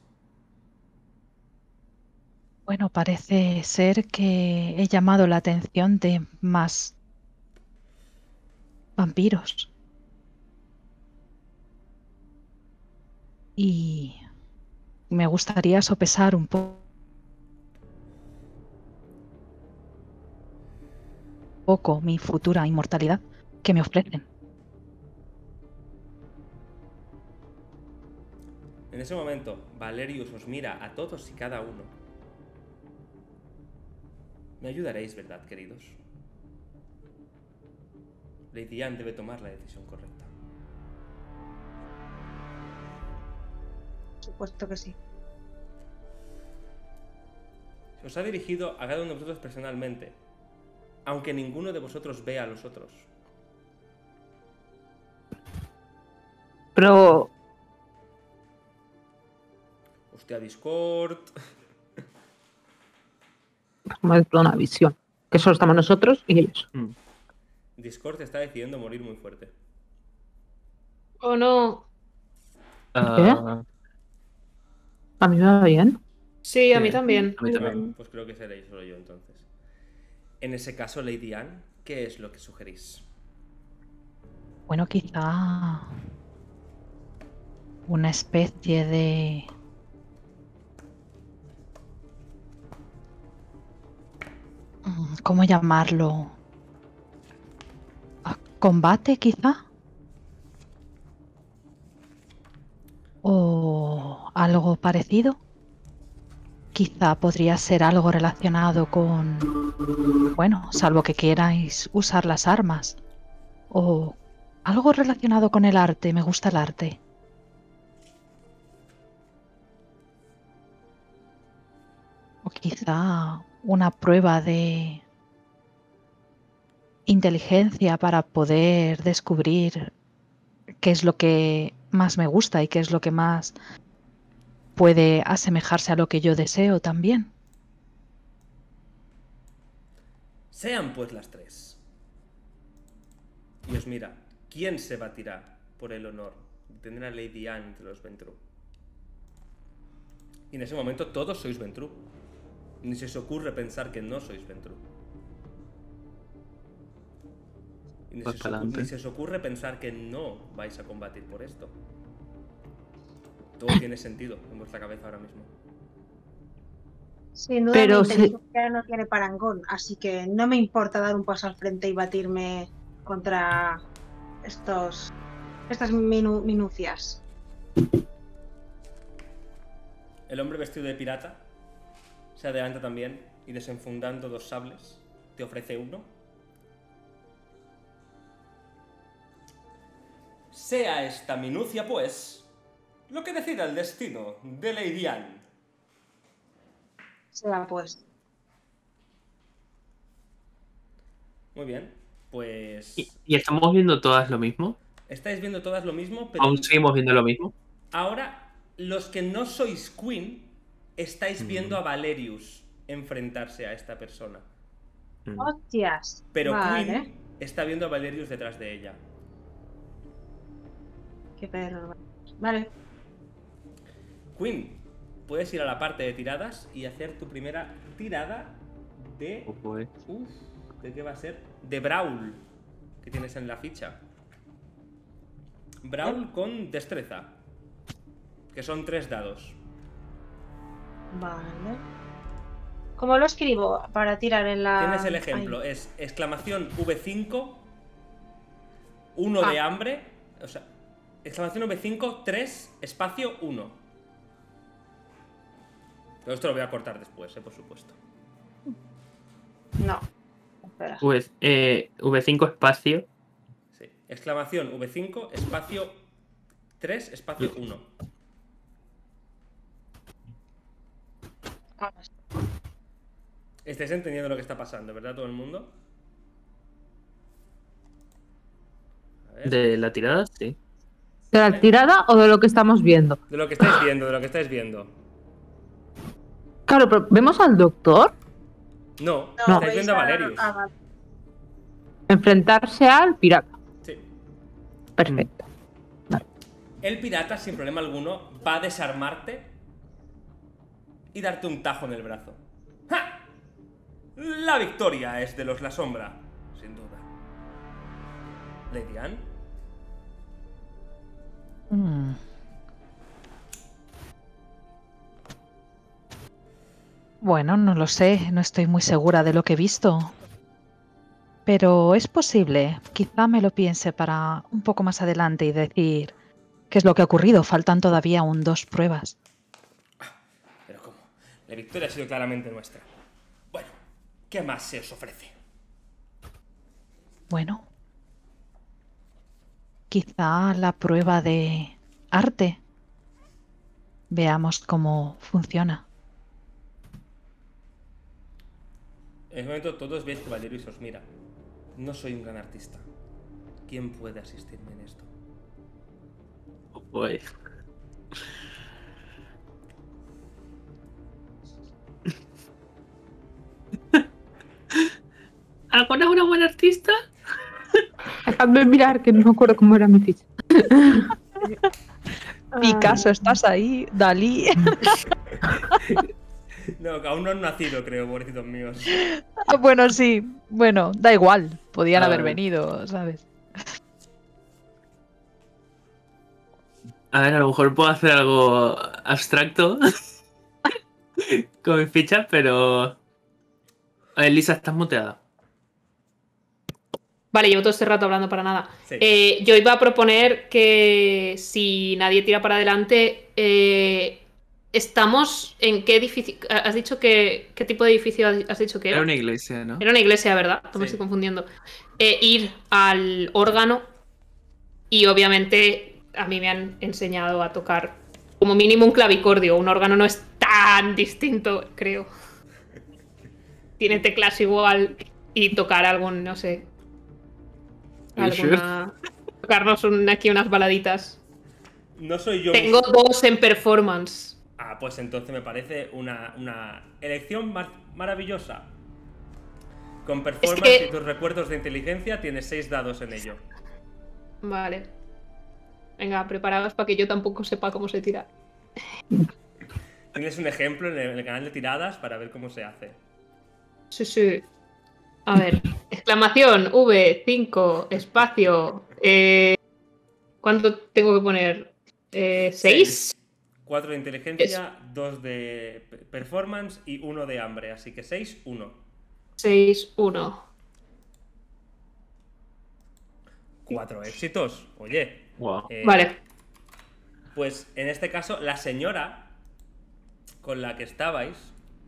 Bueno, parece ser que he llamado la atención de más vampiros. Y me gustaría sopesar un po poco mi futura inmortalidad que me ofrecen. En ese momento, Valerius os mira a todos y cada uno. Me ayudaréis, ¿verdad, queridos? Lady Anne debe tomar la decisión correcta. Por supuesto que sí. Se os ha dirigido a cada uno de vosotros personalmente, aunque ninguno de vosotros vea a los otros. Pero... Hostia, Discord... como es una visión. Que solo estamos nosotros y ellos. Mm. Discord está decidiendo morir muy fuerte. ¿O no? Ah, A mí me va bien. Sí, a mí Sí. también. a mí también. Pues creo que seréis solo yo entonces. En ese caso, Lady Anne, ¿qué es lo que sugerís? Bueno, quizá una especie de... mm, ¿cómo llamarlo? ¿A- ¿Combate, quizá? ¿O algo parecido? Quizá podría ser algo relacionado con... Bueno, salvo que queráis usar las armas. O algo relacionado con el arte. Me gusta el arte. O quizá una prueba de inteligencia para poder descubrir qué es lo que más me gusta y qué es lo que más puede asemejarse a lo que yo deseo también. Sean pues las tres. Y os mira, ¿quién se batirá por el honor de tener a Lady Anne entre los Ventru? Y en ese momento todos sois Ventru. Ni se os ocurre pensar que no sois Ventru. Y ni, Pues se os ocurre, pa'lante. ni se os ocurre pensar que no vais a combatir por esto. Todo tiene sentido en vuestra cabeza ahora mismo. Sin duda Pero mi si- inteligencia no tiene parangón, así que no me importa dar un paso al frente y batirme contra estos estas minu- minucias. El hombre vestido de pirata se adelanta también y desenfundando dos sables te ofrece uno. Sea esta minucia, pues, lo que decida el destino de Lady Anne. Sea pues. Muy bien, pues ¿Y, y estamos viendo todas lo mismo? estáis viendo todas lo mismo, pero ¿Aún seguimos viendo lo mismo? ahora los que no sois Queen estáis Mm. viendo a Valerius enfrentarse a esta persona. Mm. Hostias. Pero vale. Queen está viendo a Valerius detrás de ella. Qué perro. Vale. Queen, puedes ir a la parte de tiradas y hacer tu primera tirada de... Ojo, eh. Uf, ¿de qué va a ser? De Brawl, que tienes en la ficha. Brawl con destreza, que son tres dados. Vale. ¿Cómo lo escribo para tirar en la...? Tienes el ejemplo, Ay, es exclamación V cinco uno Ah. de hambre. O sea, exclamación V cinco, tres, espacio, uno. Pero esto lo voy a cortar después, eh, por supuesto. No. Espera. V, eh, V cinco espacio. Sí. Exclamación V cinco, espacio tres, espacio uno. ¿Estáis entendiendo lo que está pasando, verdad, todo el mundo? A ver. De la tirada, sí. ¿De la tirada o de lo que estamos viendo? De lo que estáis viendo, de lo que estáis viendo. Claro, pero ¿vemos al doctor No, No. estáis viendo a Valerius. a Val- enfrentarse al pirata? Sí. Perfecto. El pirata, sin problema alguno, va a desarmarte y darte un tajo en el brazo. ¡Ja! La victoria es de los La Sombra, sin duda. Lady Anne. Mm. Bueno, no lo sé, no estoy muy segura de lo que he visto. Pero es posible, quizá me lo piense para un poco más adelante y decir qué es lo que ha ocurrido. Faltan todavía aún dos pruebas. Pero ¿cómo? La victoria ha sido claramente nuestra. Bueno, ¿qué más se os ofrece? Bueno, quizá la prueba de arte. Veamos cómo funciona. En ese momento todos veis que Valerius os mira. No soy un gran artista. ¿Quién puede asistirme en esto? Uy. ¿Alguna es una buena artista? Dejadme mirar, que no me acuerdo cómo era mi ficha. Picasso, ¿estás ahí? Dalí. No, aún no han nacido, creo, pobrecitos míos. Ah, bueno, sí. Bueno, da igual. Podían Ah, haber vale. venido, ¿sabes? A ver, a lo mejor puedo hacer algo abstracto con mis fichas, pero... A ver, Lisa, estás muteada. Vale, llevo todo este rato hablando para nada. Sí. Eh, yo iba a proponer que si nadie tira para adelante, eh, estamos en qué edificio. ¿Has dicho que qué tipo de edificio has has dicho que era? Era una iglesia, ¿no? Era una iglesia, ¿verdad? No me Sí. estoy confundiendo. Eh, ir al órgano y obviamente a mí me han enseñado a tocar como mínimo un clavicordio. Un órgano no es tan distinto, creo. Tiene teclas igual y tocar algún, no sé. Are you Alguna... Tocarnos un- aquí unas baladitas. No soy yo. Tengo dos en performance. Ah, pues entonces me parece una, una elección mar- maravillosa. Con performance que- y tus recuerdos de inteligencia tienes seis dados en ello. Vale. Venga, preparaos para que yo tampoco sepa cómo se tira. Tienes un ejemplo en el, en el canal de tiradas para ver cómo se hace. Sí, sí. A ver. Exclamación V cinco, espacio. Eh, ¿Cuánto tengo que poner? Eh, ¿Seis? cuatro de inteligencia, dos de pe- performance y uno de hambre. Así que seis, uno. Seis, uno. Cuatro éxitos. Oye. Wow. eh, Vale. Pues en este caso, la señora con la que estabais.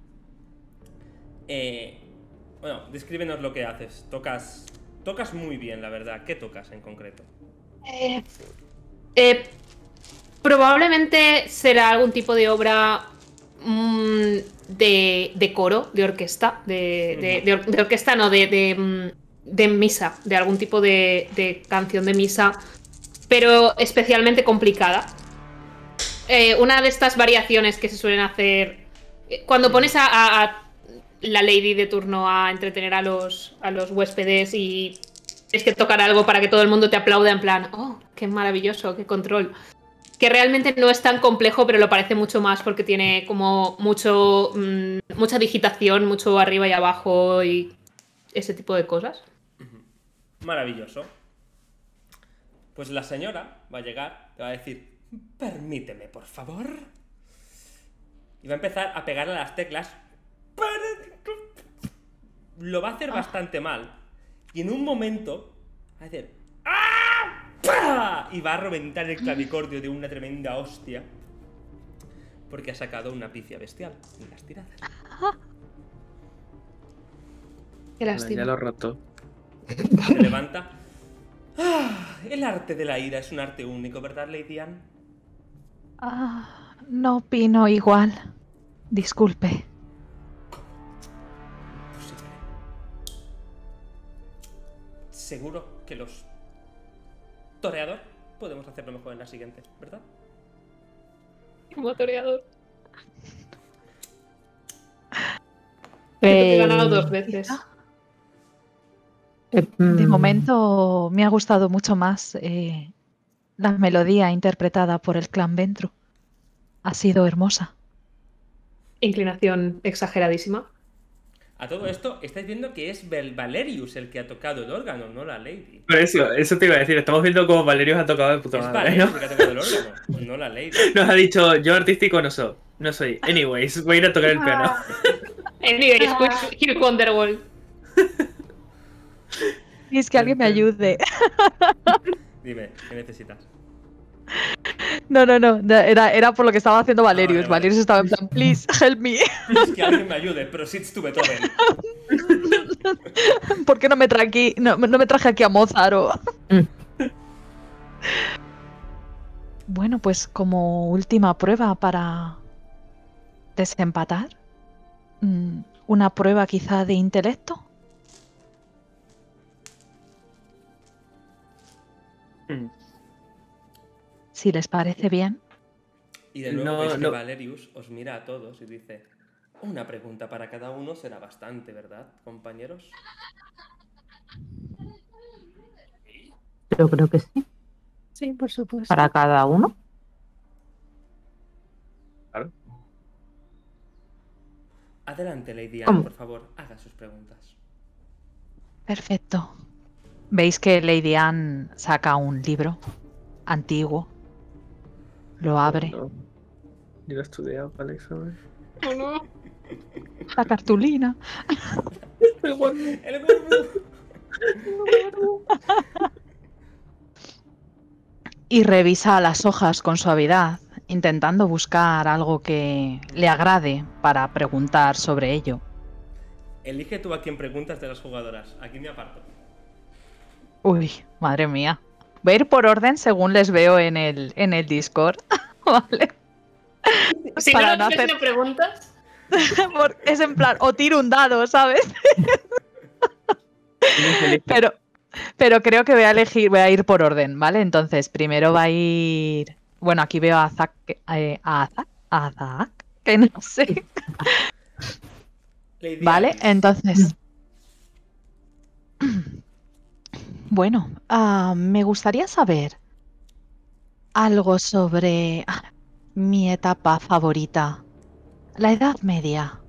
Eh, bueno, descríbenos lo que haces. Tocas. Tocas muy bien, la verdad. ¿Qué tocas en concreto? Eh, eh, probablemente será algún tipo de obra mm, de, de coro, de orquesta. De, de- de or- de orquesta, no, de, de, mm, de misa. De algún tipo de, de canción de misa. Pero especialmente complicada. Eh, una de estas variaciones que se suelen hacer. eh, Cuando pones a, a- a la lady de turno a entretener a los, a los huéspedes y tienes que tocar algo para que todo el mundo te aplaude en plan, oh, qué maravilloso, qué control. Que realmente no es tan complejo, pero lo parece mucho más porque tiene como mucho mm, mucha digitación, mucho arriba y abajo y ese tipo de cosas. Maravilloso. Pues la señora va a llegar, te va a decir, permíteme, por favor. Y va a empezar a pegarle a las teclas. Lo va a hacer bastante mal. Y en un momento va a decir, ¡ah! ¡pah! Y va a reventar el clavicordio de una tremenda hostia. Porque ha sacado una picia bestial en las tiradas. Qué Ya lástima. lo he roto. Se levanta. Ah, el arte de la ira es un arte único, ¿verdad, Lady Anne? Ah, no opino igual. Disculpe. Posible. Seguro que los toreador podemos hacerlo mejor en la siguiente, ¿verdad? Como toreador. Eh, He ganado dos veces. eh, De mm, momento me ha gustado mucho más eh, la melodía interpretada por el clan Ventru. Ha sido hermosa. Inclinación exageradísima. A todo esto, estáis viendo que es Val- Valerius el que ha tocado el órgano, no la Lady. Por eso, eso te iba a decir. Estamos viendo cómo Valerio ha tocado de puta Es madre, Valerius ¿no? el que ha tocado el órgano, no la Lady. Nos ha dicho, yo artístico no soy. No soy. Anyways, voy a ir a tocar el piano. Anyways, Hugh Wonderwall. Y es que alguien me ayude. Dime, ¿qué necesitas? No, no, no. Era, era por lo que estaba haciendo Valerius. Ah, vale, vale. Valerius estaba en plan, please, help me. Es que alguien me ayude, proceeds to Beethoven. ¿Por qué no me, traje aquí, no, no me traje aquí a Mozart? O... Bueno, pues como última prueba para desempatar. mm, Una prueba quizá de intelecto. Mm. Si les parece bien. Y de nuevo No, veis que no. Valerius os mira a todos y dice: una pregunta para cada uno será bastante, ¿verdad, compañeros? yo creo que sí. Sí, por supuesto. Para cada uno. Claro. Adelante, Lady Anne, ¿Cómo? por favor, haga sus preguntas. Perfecto. Veis que Lady Anne saca un libro antiguo. Lo abre. No. Yo lo he estudiado para el examen. Oh, no. La cartulina. ¡El verbo! Y revisa las hojas con suavidad, intentando buscar algo que le agrade para preguntar sobre ello. Elige tú a quien preguntas de las jugadoras. Aquí me aparto. Uy, madre mía. Voy a ir por orden según les veo en el, en el Discord. Vale. Si Para no no nos hacer- hacer... preguntas. Porque es en plan, o tiro un dado, ¿sabes? Pero, pero creo que voy a elegir, voy a ir por orden, ¿vale? Entonces, primero va a ir. Bueno, aquí veo a Zack, eh, a Zack, a Zack, que no sé. Lady Vale, Alice, entonces. Bueno, ah, me gustaría saber algo sobre ah, mi etapa favorita, la Edad Media.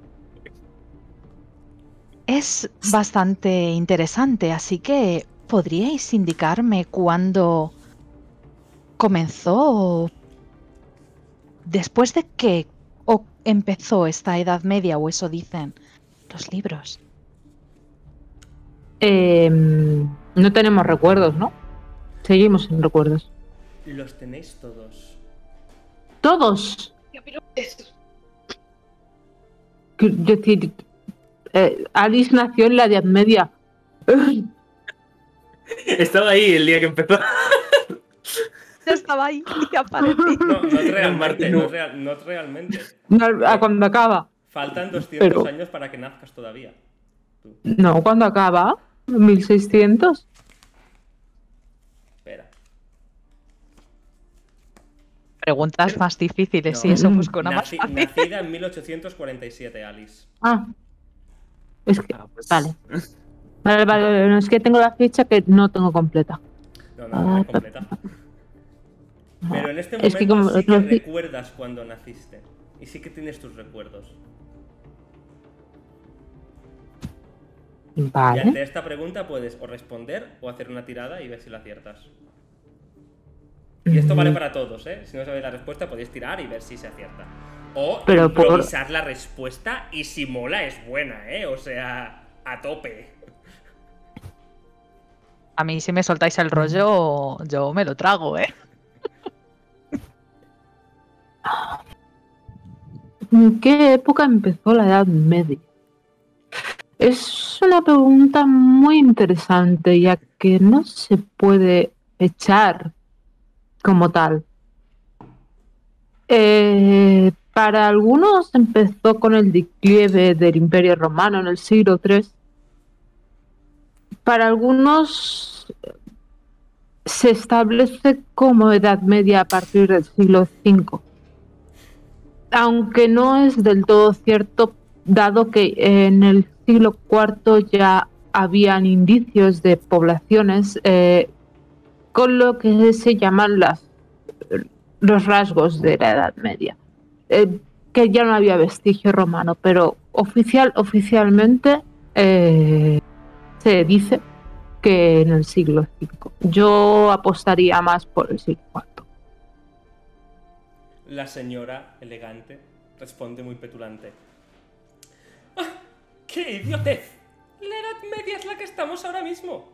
Es bastante interesante, así que ¿podríais indicarme cuándo comenzó? ¿Después de qué o empezó esta Edad Media, o eso dicen los libros? Eh, no tenemos recuerdos, ¿no? Seguimos sin recuerdos. los tenéis todos. Todos. Es- Que- Es decir, eh, Alice nació en la Edad Media. Estaba ahí el día que empezó. Yo estaba ahí y aparecí. No, no realmente, Martín, no, no. real- no realmente. No, a cuando acaba. Faltan doscientos Pero- años para que nazcas todavía. Tú, No, cuando acaba. mil seiscientos. espera. Preguntas más difíciles, No. sí, eso busco una más Naci- fácil. nacida en mil ochocientos cuarenta y siete, Alice. Ah. Es que. Ah, pues- Vale. Vale, vale, vale. No, es que tengo la ficha que no tengo completa. No, no, no es completa. Pero en este momento Es que como sí que otros di- recuerdas cuando naciste. Y sí que tienes tus recuerdos. Y ante Vale. esta pregunta puedes o responder o hacer una tirada y ver si la aciertas. Y esto vale para todos, ¿eh? Si no sabéis la respuesta podéis tirar y ver si se acierta. O Pero por- improvisar la respuesta y si mola es buena, ¿eh? O sea, a tope. A mí si me soltáis el rollo, yo me lo trago, ¿eh? ¿En qué época empezó la Edad Media? Es una pregunta muy interesante, ya que no se puede echar como tal. Eh, para algunos empezó con el declive del Imperio Romano en el siglo tercero. Para algunos se establece como Edad Media a partir del siglo quinto. Aunque no es del todo cierto, dado que en el siglo cuarto ya habían indicios de poblaciones eh, con lo que se llaman las, los rasgos de la Edad Media, eh, que ya no había vestigio romano, pero oficial, oficialmente eh, se dice que en el siglo quinto. Yo apostaría más por el siglo cuarto. La señora, elegante, responde muy petulante. ¡Ah! ¡Qué idiotez! La Edad Media es la que estamos ahora mismo.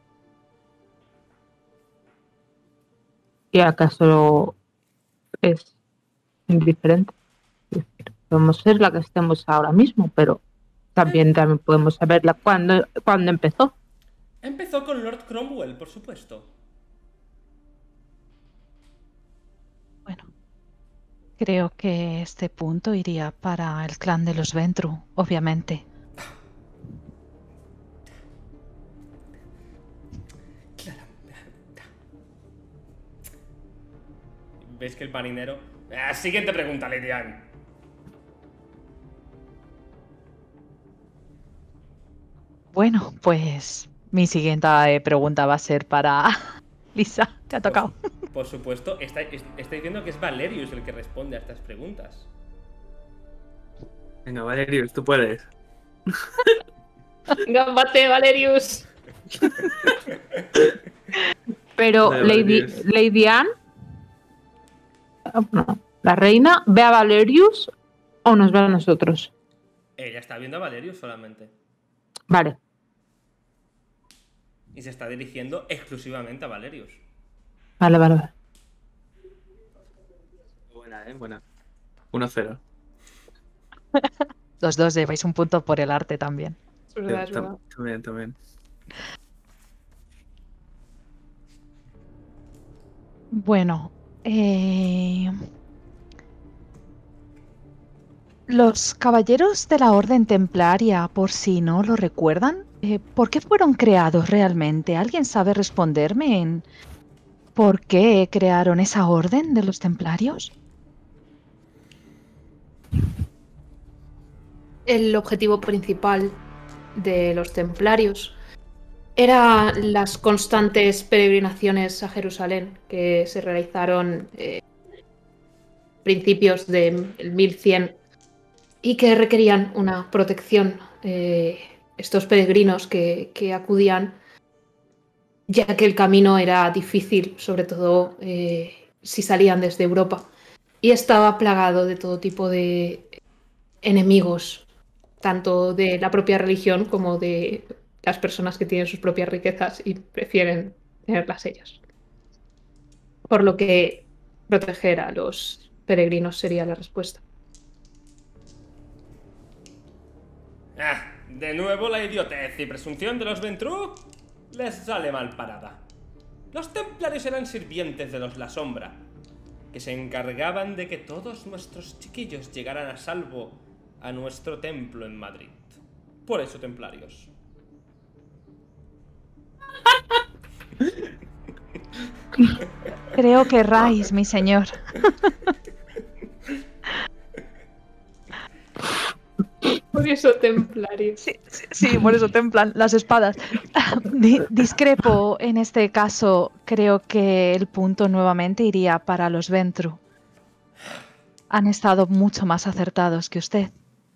¿Y acaso es indiferente? Podemos ser la que estemos ahora mismo, pero también, también podemos saberla cuando, cuando empezó. Empezó con Lord Cromwell, por supuesto. Bueno, creo que este punto iría para el clan de los Ventru, obviamente. ¿Ves que el marinero? Ah, siguiente pregunta, Lady Anne. Bueno, pues mi siguiente eh, pregunta va a ser para Lisa. Te ha tocado. Por, por supuesto, está, está diciendo que es Valerius el que responde a estas preguntas. Venga, Valerius, tú puedes. Gambate, Valerius. Pero Vale, Lady, Valerius. Lady Anne, no, la reina, ¿ve a Valerius o nos ve a nosotros? Ella está viendo a Valerius solamente. Vale. Y se está dirigiendo exclusivamente a Valerius. Vale, vale, vale. Buena, eh, buena. uno cero. Los dos lleváis un punto por el arte también. Es verdad, es verdad. También, también. Bueno, eh... los caballeros de la Orden Templaria, por si no lo recuerdan, eh, ¿por qué fueron creados realmente? ¿Alguien sabe responderme en por qué crearon esa orden de los Templarios? El objetivo principal de los templarios eran las constantes peregrinaciones a Jerusalén que se realizaron eh, principios del mil cien y que requerían una protección. Eh, estos peregrinos que, que acudían, ya que el camino era difícil, sobre todo eh, si salían desde Europa, y estaba plagado de todo tipo de enemigos, tanto de la propia religión como de las personas que tienen sus propias riquezas y prefieren tenerlas ellas. Por lo que proteger a los peregrinos sería la respuesta. Ah, de nuevo la idiotez y presunción de los Ventru les sale mal parada. Los templarios eran sirvientes de los La Sombra, que se encargaban de que todos nuestros chiquillos llegaran a salvo a nuestro templo en Madrid. Por eso templarios. Creo que erráis, mi señor. Por eso templarios. Sí, sí, sí, por eso templan las espadas. Di- discrepo en este caso. Creo que el punto nuevamente iría para los Ventru. Han estado mucho más acertados que usted.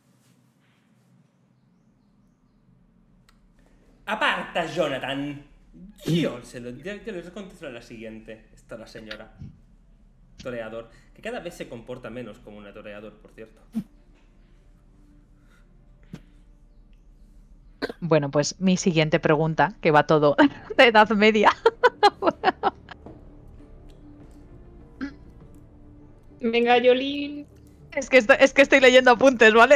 Aparta, Jonathan. Yo se lo, ya, ya les contesto a la siguiente. Está la señora. Toreador. Que cada vez se comporta menos como un toreador, por cierto. Bueno, pues mi siguiente pregunta, que va todo de Edad Media. Venga, Jolín. Es que, estoy, es que estoy leyendo apuntes, ¿vale?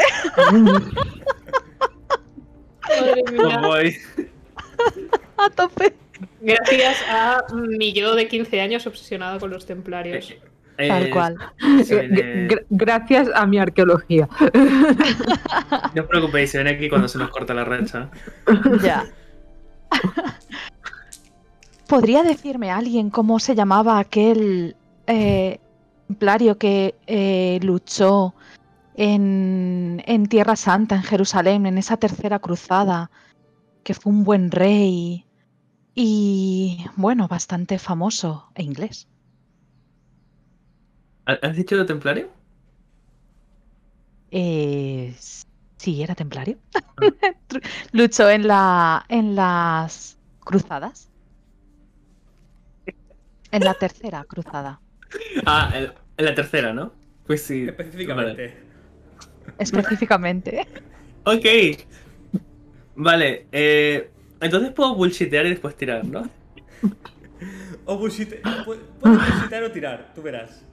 Madre mía. Voy. A tope. Gracias a mi yo de quince años obsesionado con los templarios. Eh, Tal cual. se viene- Gra- gracias a mi arqueología. No os preocupéis, se viene aquí cuando se nos corta la racha. Ya. ¿Podría decirme alguien cómo se llamaba aquel eh, templario que eh, luchó en, en Tierra Santa, en Jerusalén, en esa tercera cruzada, que fue un buen rey y, bueno, bastante famoso e inglés? ¿Has dicho de templario? Eh, sí, era templario. Luchó en, la, en las cruzadas. En la tercera cruzada. Ah, en, en la tercera, ¿no? Pues sí. Específicamente. Específicamente. Vale. Ok. Vale, eh, entonces puedo bullshitear y después tirar, ¿no? O bullshit. pu- Puedes bullshitear o tirar, tú verás.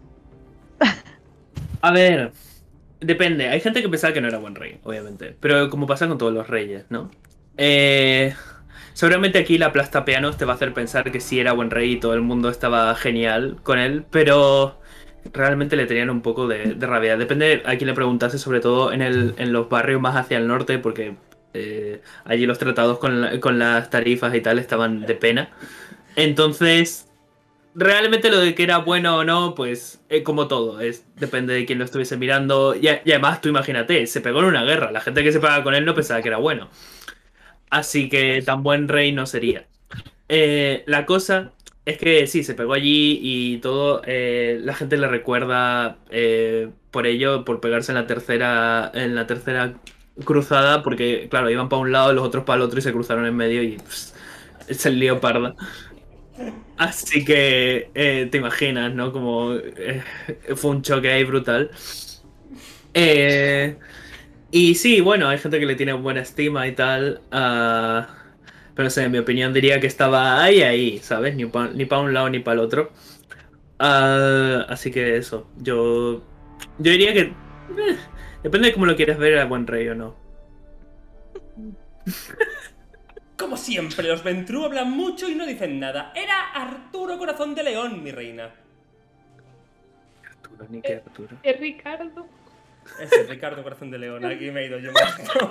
A ver, depende. Hay gente que pensaba que no era buen rey, obviamente. Pero como pasa con todos los reyes, ¿no? Eh, seguramente aquí la Plastapeanos te va a hacer pensar que sí era buen rey y todo el mundo estaba genial con él, pero realmente le tenían un poco de, de rabia. Depende a quién le preguntase, sobre todo en, el, en los barrios más hacia el norte, porque eh, allí los tratados con, la- con las tarifas y tal estaban de pena. Entonces... Realmente lo de que era bueno o no, pues eh, como todo, es depende de quién lo estuviese mirando. Y, a- y además, tú imagínate, se pegó en una guerra. La gente que se pegaba con él no pensaba que era bueno. Así que tan buen rey no sería. Eh, la cosa es que sí, se pegó allí y todo. eh, la gente le recuerda eh, por ello, por pegarse en la tercera, en la tercera cruzada, porque claro, iban para un lado, los otros para el otro y se cruzaron en medio y pss, se lió parda. Así que eh, te imaginas, ¿no? Como eh, fue un choque ahí brutal. Eh, y sí, bueno, hay gente que le tiene buena estima y tal. ah, pero no sé, en mi opinión diría que estaba ahí, ahí, ¿sabes? Ni para ni pa un lado ni para el otro. Ah, así que eso, yo, yo diría que... eh, depende de cómo lo quieras ver, a buen rey o no. Como siempre, los Ventru hablan mucho y no dicen nada. Era Arturo Corazón de León, mi reina. Arturo, ni que Arturo. Es Ricardo. Ese es Ricardo Corazón de León, aquí me he ido yo muerto.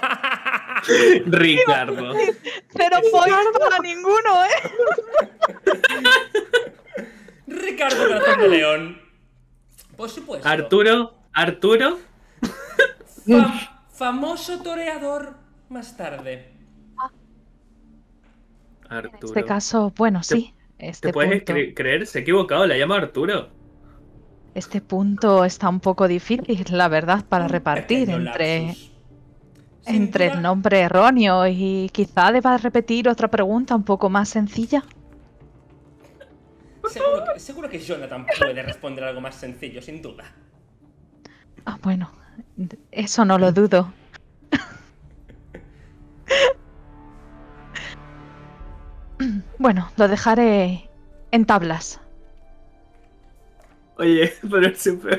Ricardo. Cero points para ninguno, ¿eh? Ricardo Corazón de León. Por supuesto. Arturo, Arturo. Fam- famoso toreador más tarde. En Arturo. este caso, bueno, sí. Este ¿Te puedes punto, cre- creer? Se ha equivocado, le llama Arturo. este punto está un poco difícil, la verdad, para Un repartir pequeño entre, lapsus. Sin entre duda, el nombre erróneo y quizá deba repetir otra pregunta un poco más sencilla. Seguro que, seguro que Jonathan puede responder algo más sencillo, sin duda. Ah, bueno, eso no lo dudo. Bueno, lo dejaré en tablas. Oye, pero es súper...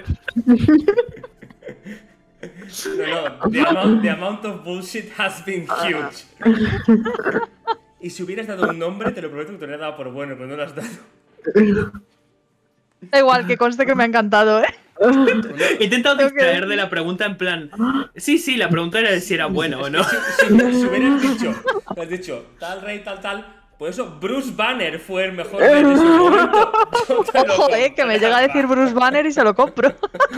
No, no, the amount, the amount of bullshit has been huge. Y si hubieras dado un nombre, te lo prometo que te lo hubiera dado por bueno, pero no lo has dado. Da igual, que conste que me ha encantado, ¿eh? He intentado Tengo que distraer decir- de la pregunta en plan... Sí, sí, la pregunta era de si era bueno o no. Si, si- si hubieras dicho, has dicho, tal rey, tal, tal, por eso Bruce Banner fue el mejor rey de su momento. Yo te lo Ojo, eh, que me llega a decir compraba. Bruce Banner y se lo compro.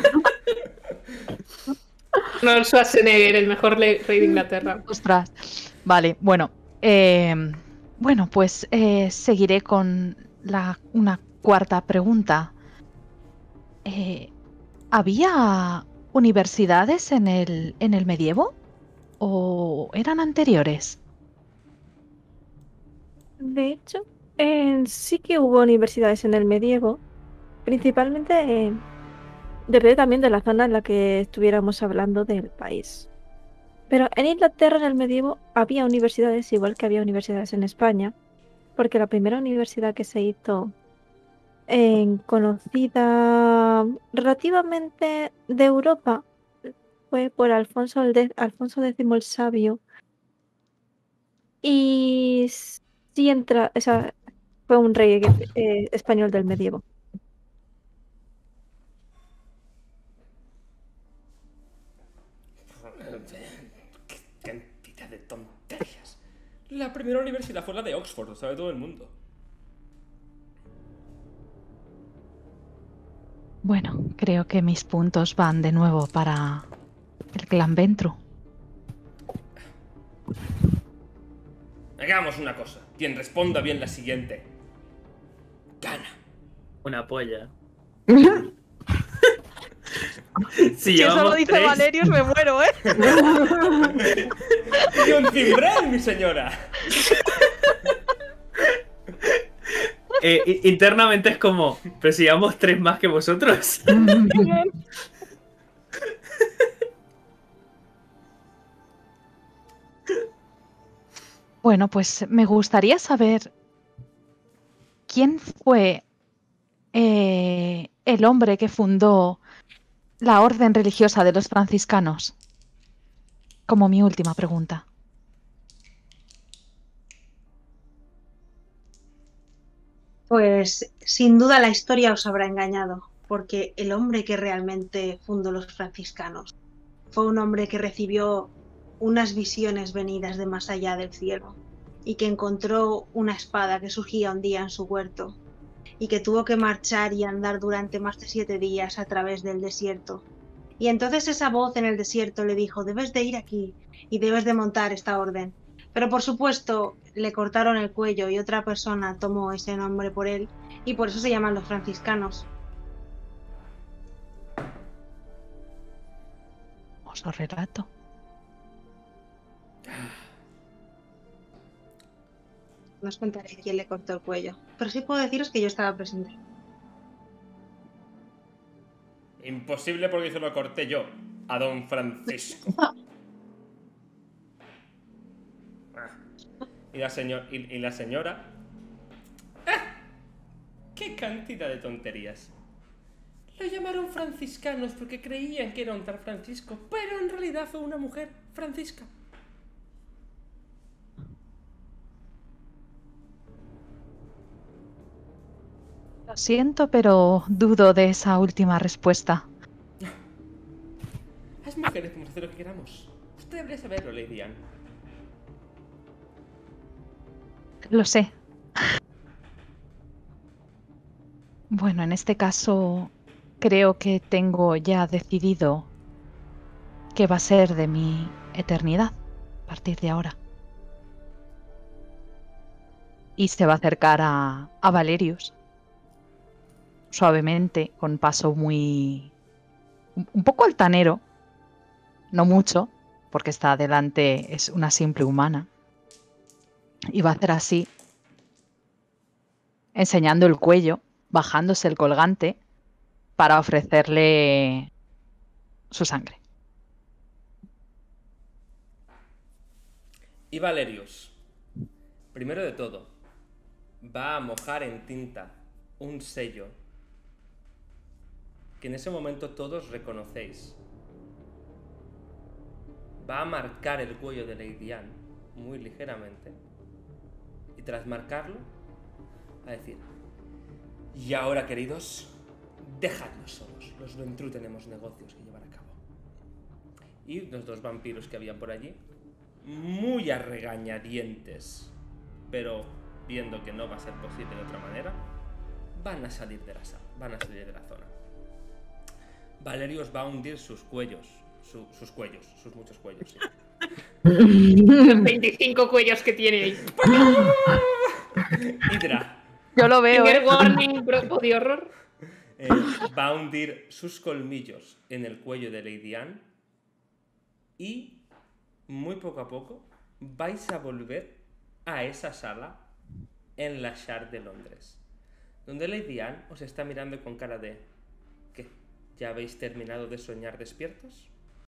No, Schwarzenegger, el mejor le- rey de Inglaterra. Ostras. Vale, bueno. eh, bueno, pues eh, seguiré con la, una cuarta pregunta. Eh, ¿Había universidades en el, en el medievo? ¿O eran anteriores? De hecho, eh, sí que hubo universidades en el medievo, principalmente eh, depende también de la zona en la que estuviéramos hablando del país. Pero en Inglaterra en el medievo había universidades igual que había universidades en España, porque la primera universidad que se hizo en conocida relativamente de Europa fue por Alfonso, el de- Alfonso X el Sabio. Y sí entra, o sea, fue un rey eh, español del medievo. Qué cantidad de tonterías. La primera universidad fue la de Oxford, lo sabe todo el mundo. Bueno, creo que mis puntos van de nuevo para el clan Ventru. Hagamos una cosa. Quien responda bien la siguiente, gana. Una polla. Si Si eso lo llevamos dice tres, Valerius, me muero, ¿eh? ¡Y un cimbrel, mi señora! eh, i- internamente es como, pero si llevamos tres más que vosotros. Bueno, pues me gustaría saber quién fue eh, el hombre que fundó la orden religiosa de los franciscanos. Como mi última pregunta. Pues sin duda la historia os habrá engañado, porque el hombre que realmente fundó los franciscanos fue un hombre que recibió unas visiones venidas de más allá del cielo y que encontró una espada que surgía un día en su huerto y que tuvo que marchar y andar durante más de siete días a través del desierto. Y entonces esa voz en el desierto le dijo: debes de ir aquí y debes de montar esta orden. Pero por supuesto le cortaron el cuello y otra persona tomó ese nombre por él y por eso se llaman los franciscanos. Os lo relato. No os contaré quién le cortó el cuello, pero sí puedo deciros que yo estaba presente. Imposible porque se lo corté yo a don Francisco. Ah. Y la, señor, y, y la señora... ¡Ah! ¡Qué cantidad de tonterías! Lo llamaron franciscanos porque creían que era un tal Francisco, pero en realidad fue una mujer, Francisca. Lo siento, pero dudo de esa última respuesta. Las mujeres podemos hacer lo que queramos. Usted debería saberlo, Lady Anne. Lo sé. Bueno, en este caso creo que tengo ya decidido qué va a ser de mi eternidad a partir de ahora. Y se va a acercar a, a Valerius. Suavemente, con paso muy... un- un poco altanero. No mucho, porque está delante, es una simple humana. Y va a hacer así, enseñando el cuello, bajándose el colgante, para ofrecerle su sangre. Y Valerius, primero de todo, va a mojar en tinta un sello que en ese momento todos reconocéis. Va a marcar el cuello de Lady Anne muy ligeramente y tras marcarlo va a decir: y ahora, queridos, dejadnos solos, los Ventru tenemos negocios que llevar a cabo. Y los dos vampiros que habían por allí, muy a regañadientes, pero viendo que no va a ser posible de otra manera, van a salir de la sala, van a salir de la zona. Valerius va a hundir sus cuellos, su- sus cuellos, sus muchos cuellos, sí. Los veinticinco cuellos que tiene ahí. Hydra Yo lo veo, Finger ¿eh? warning, bro- body horror. eh, va a hundir sus colmillos en el cuello de Lady Anne y muy poco a poco vais a volver a esa sala en la Shard de Londres, donde Lady Anne os está mirando con cara de: ¿qué? ¿Ya habéis terminado de soñar despiertos?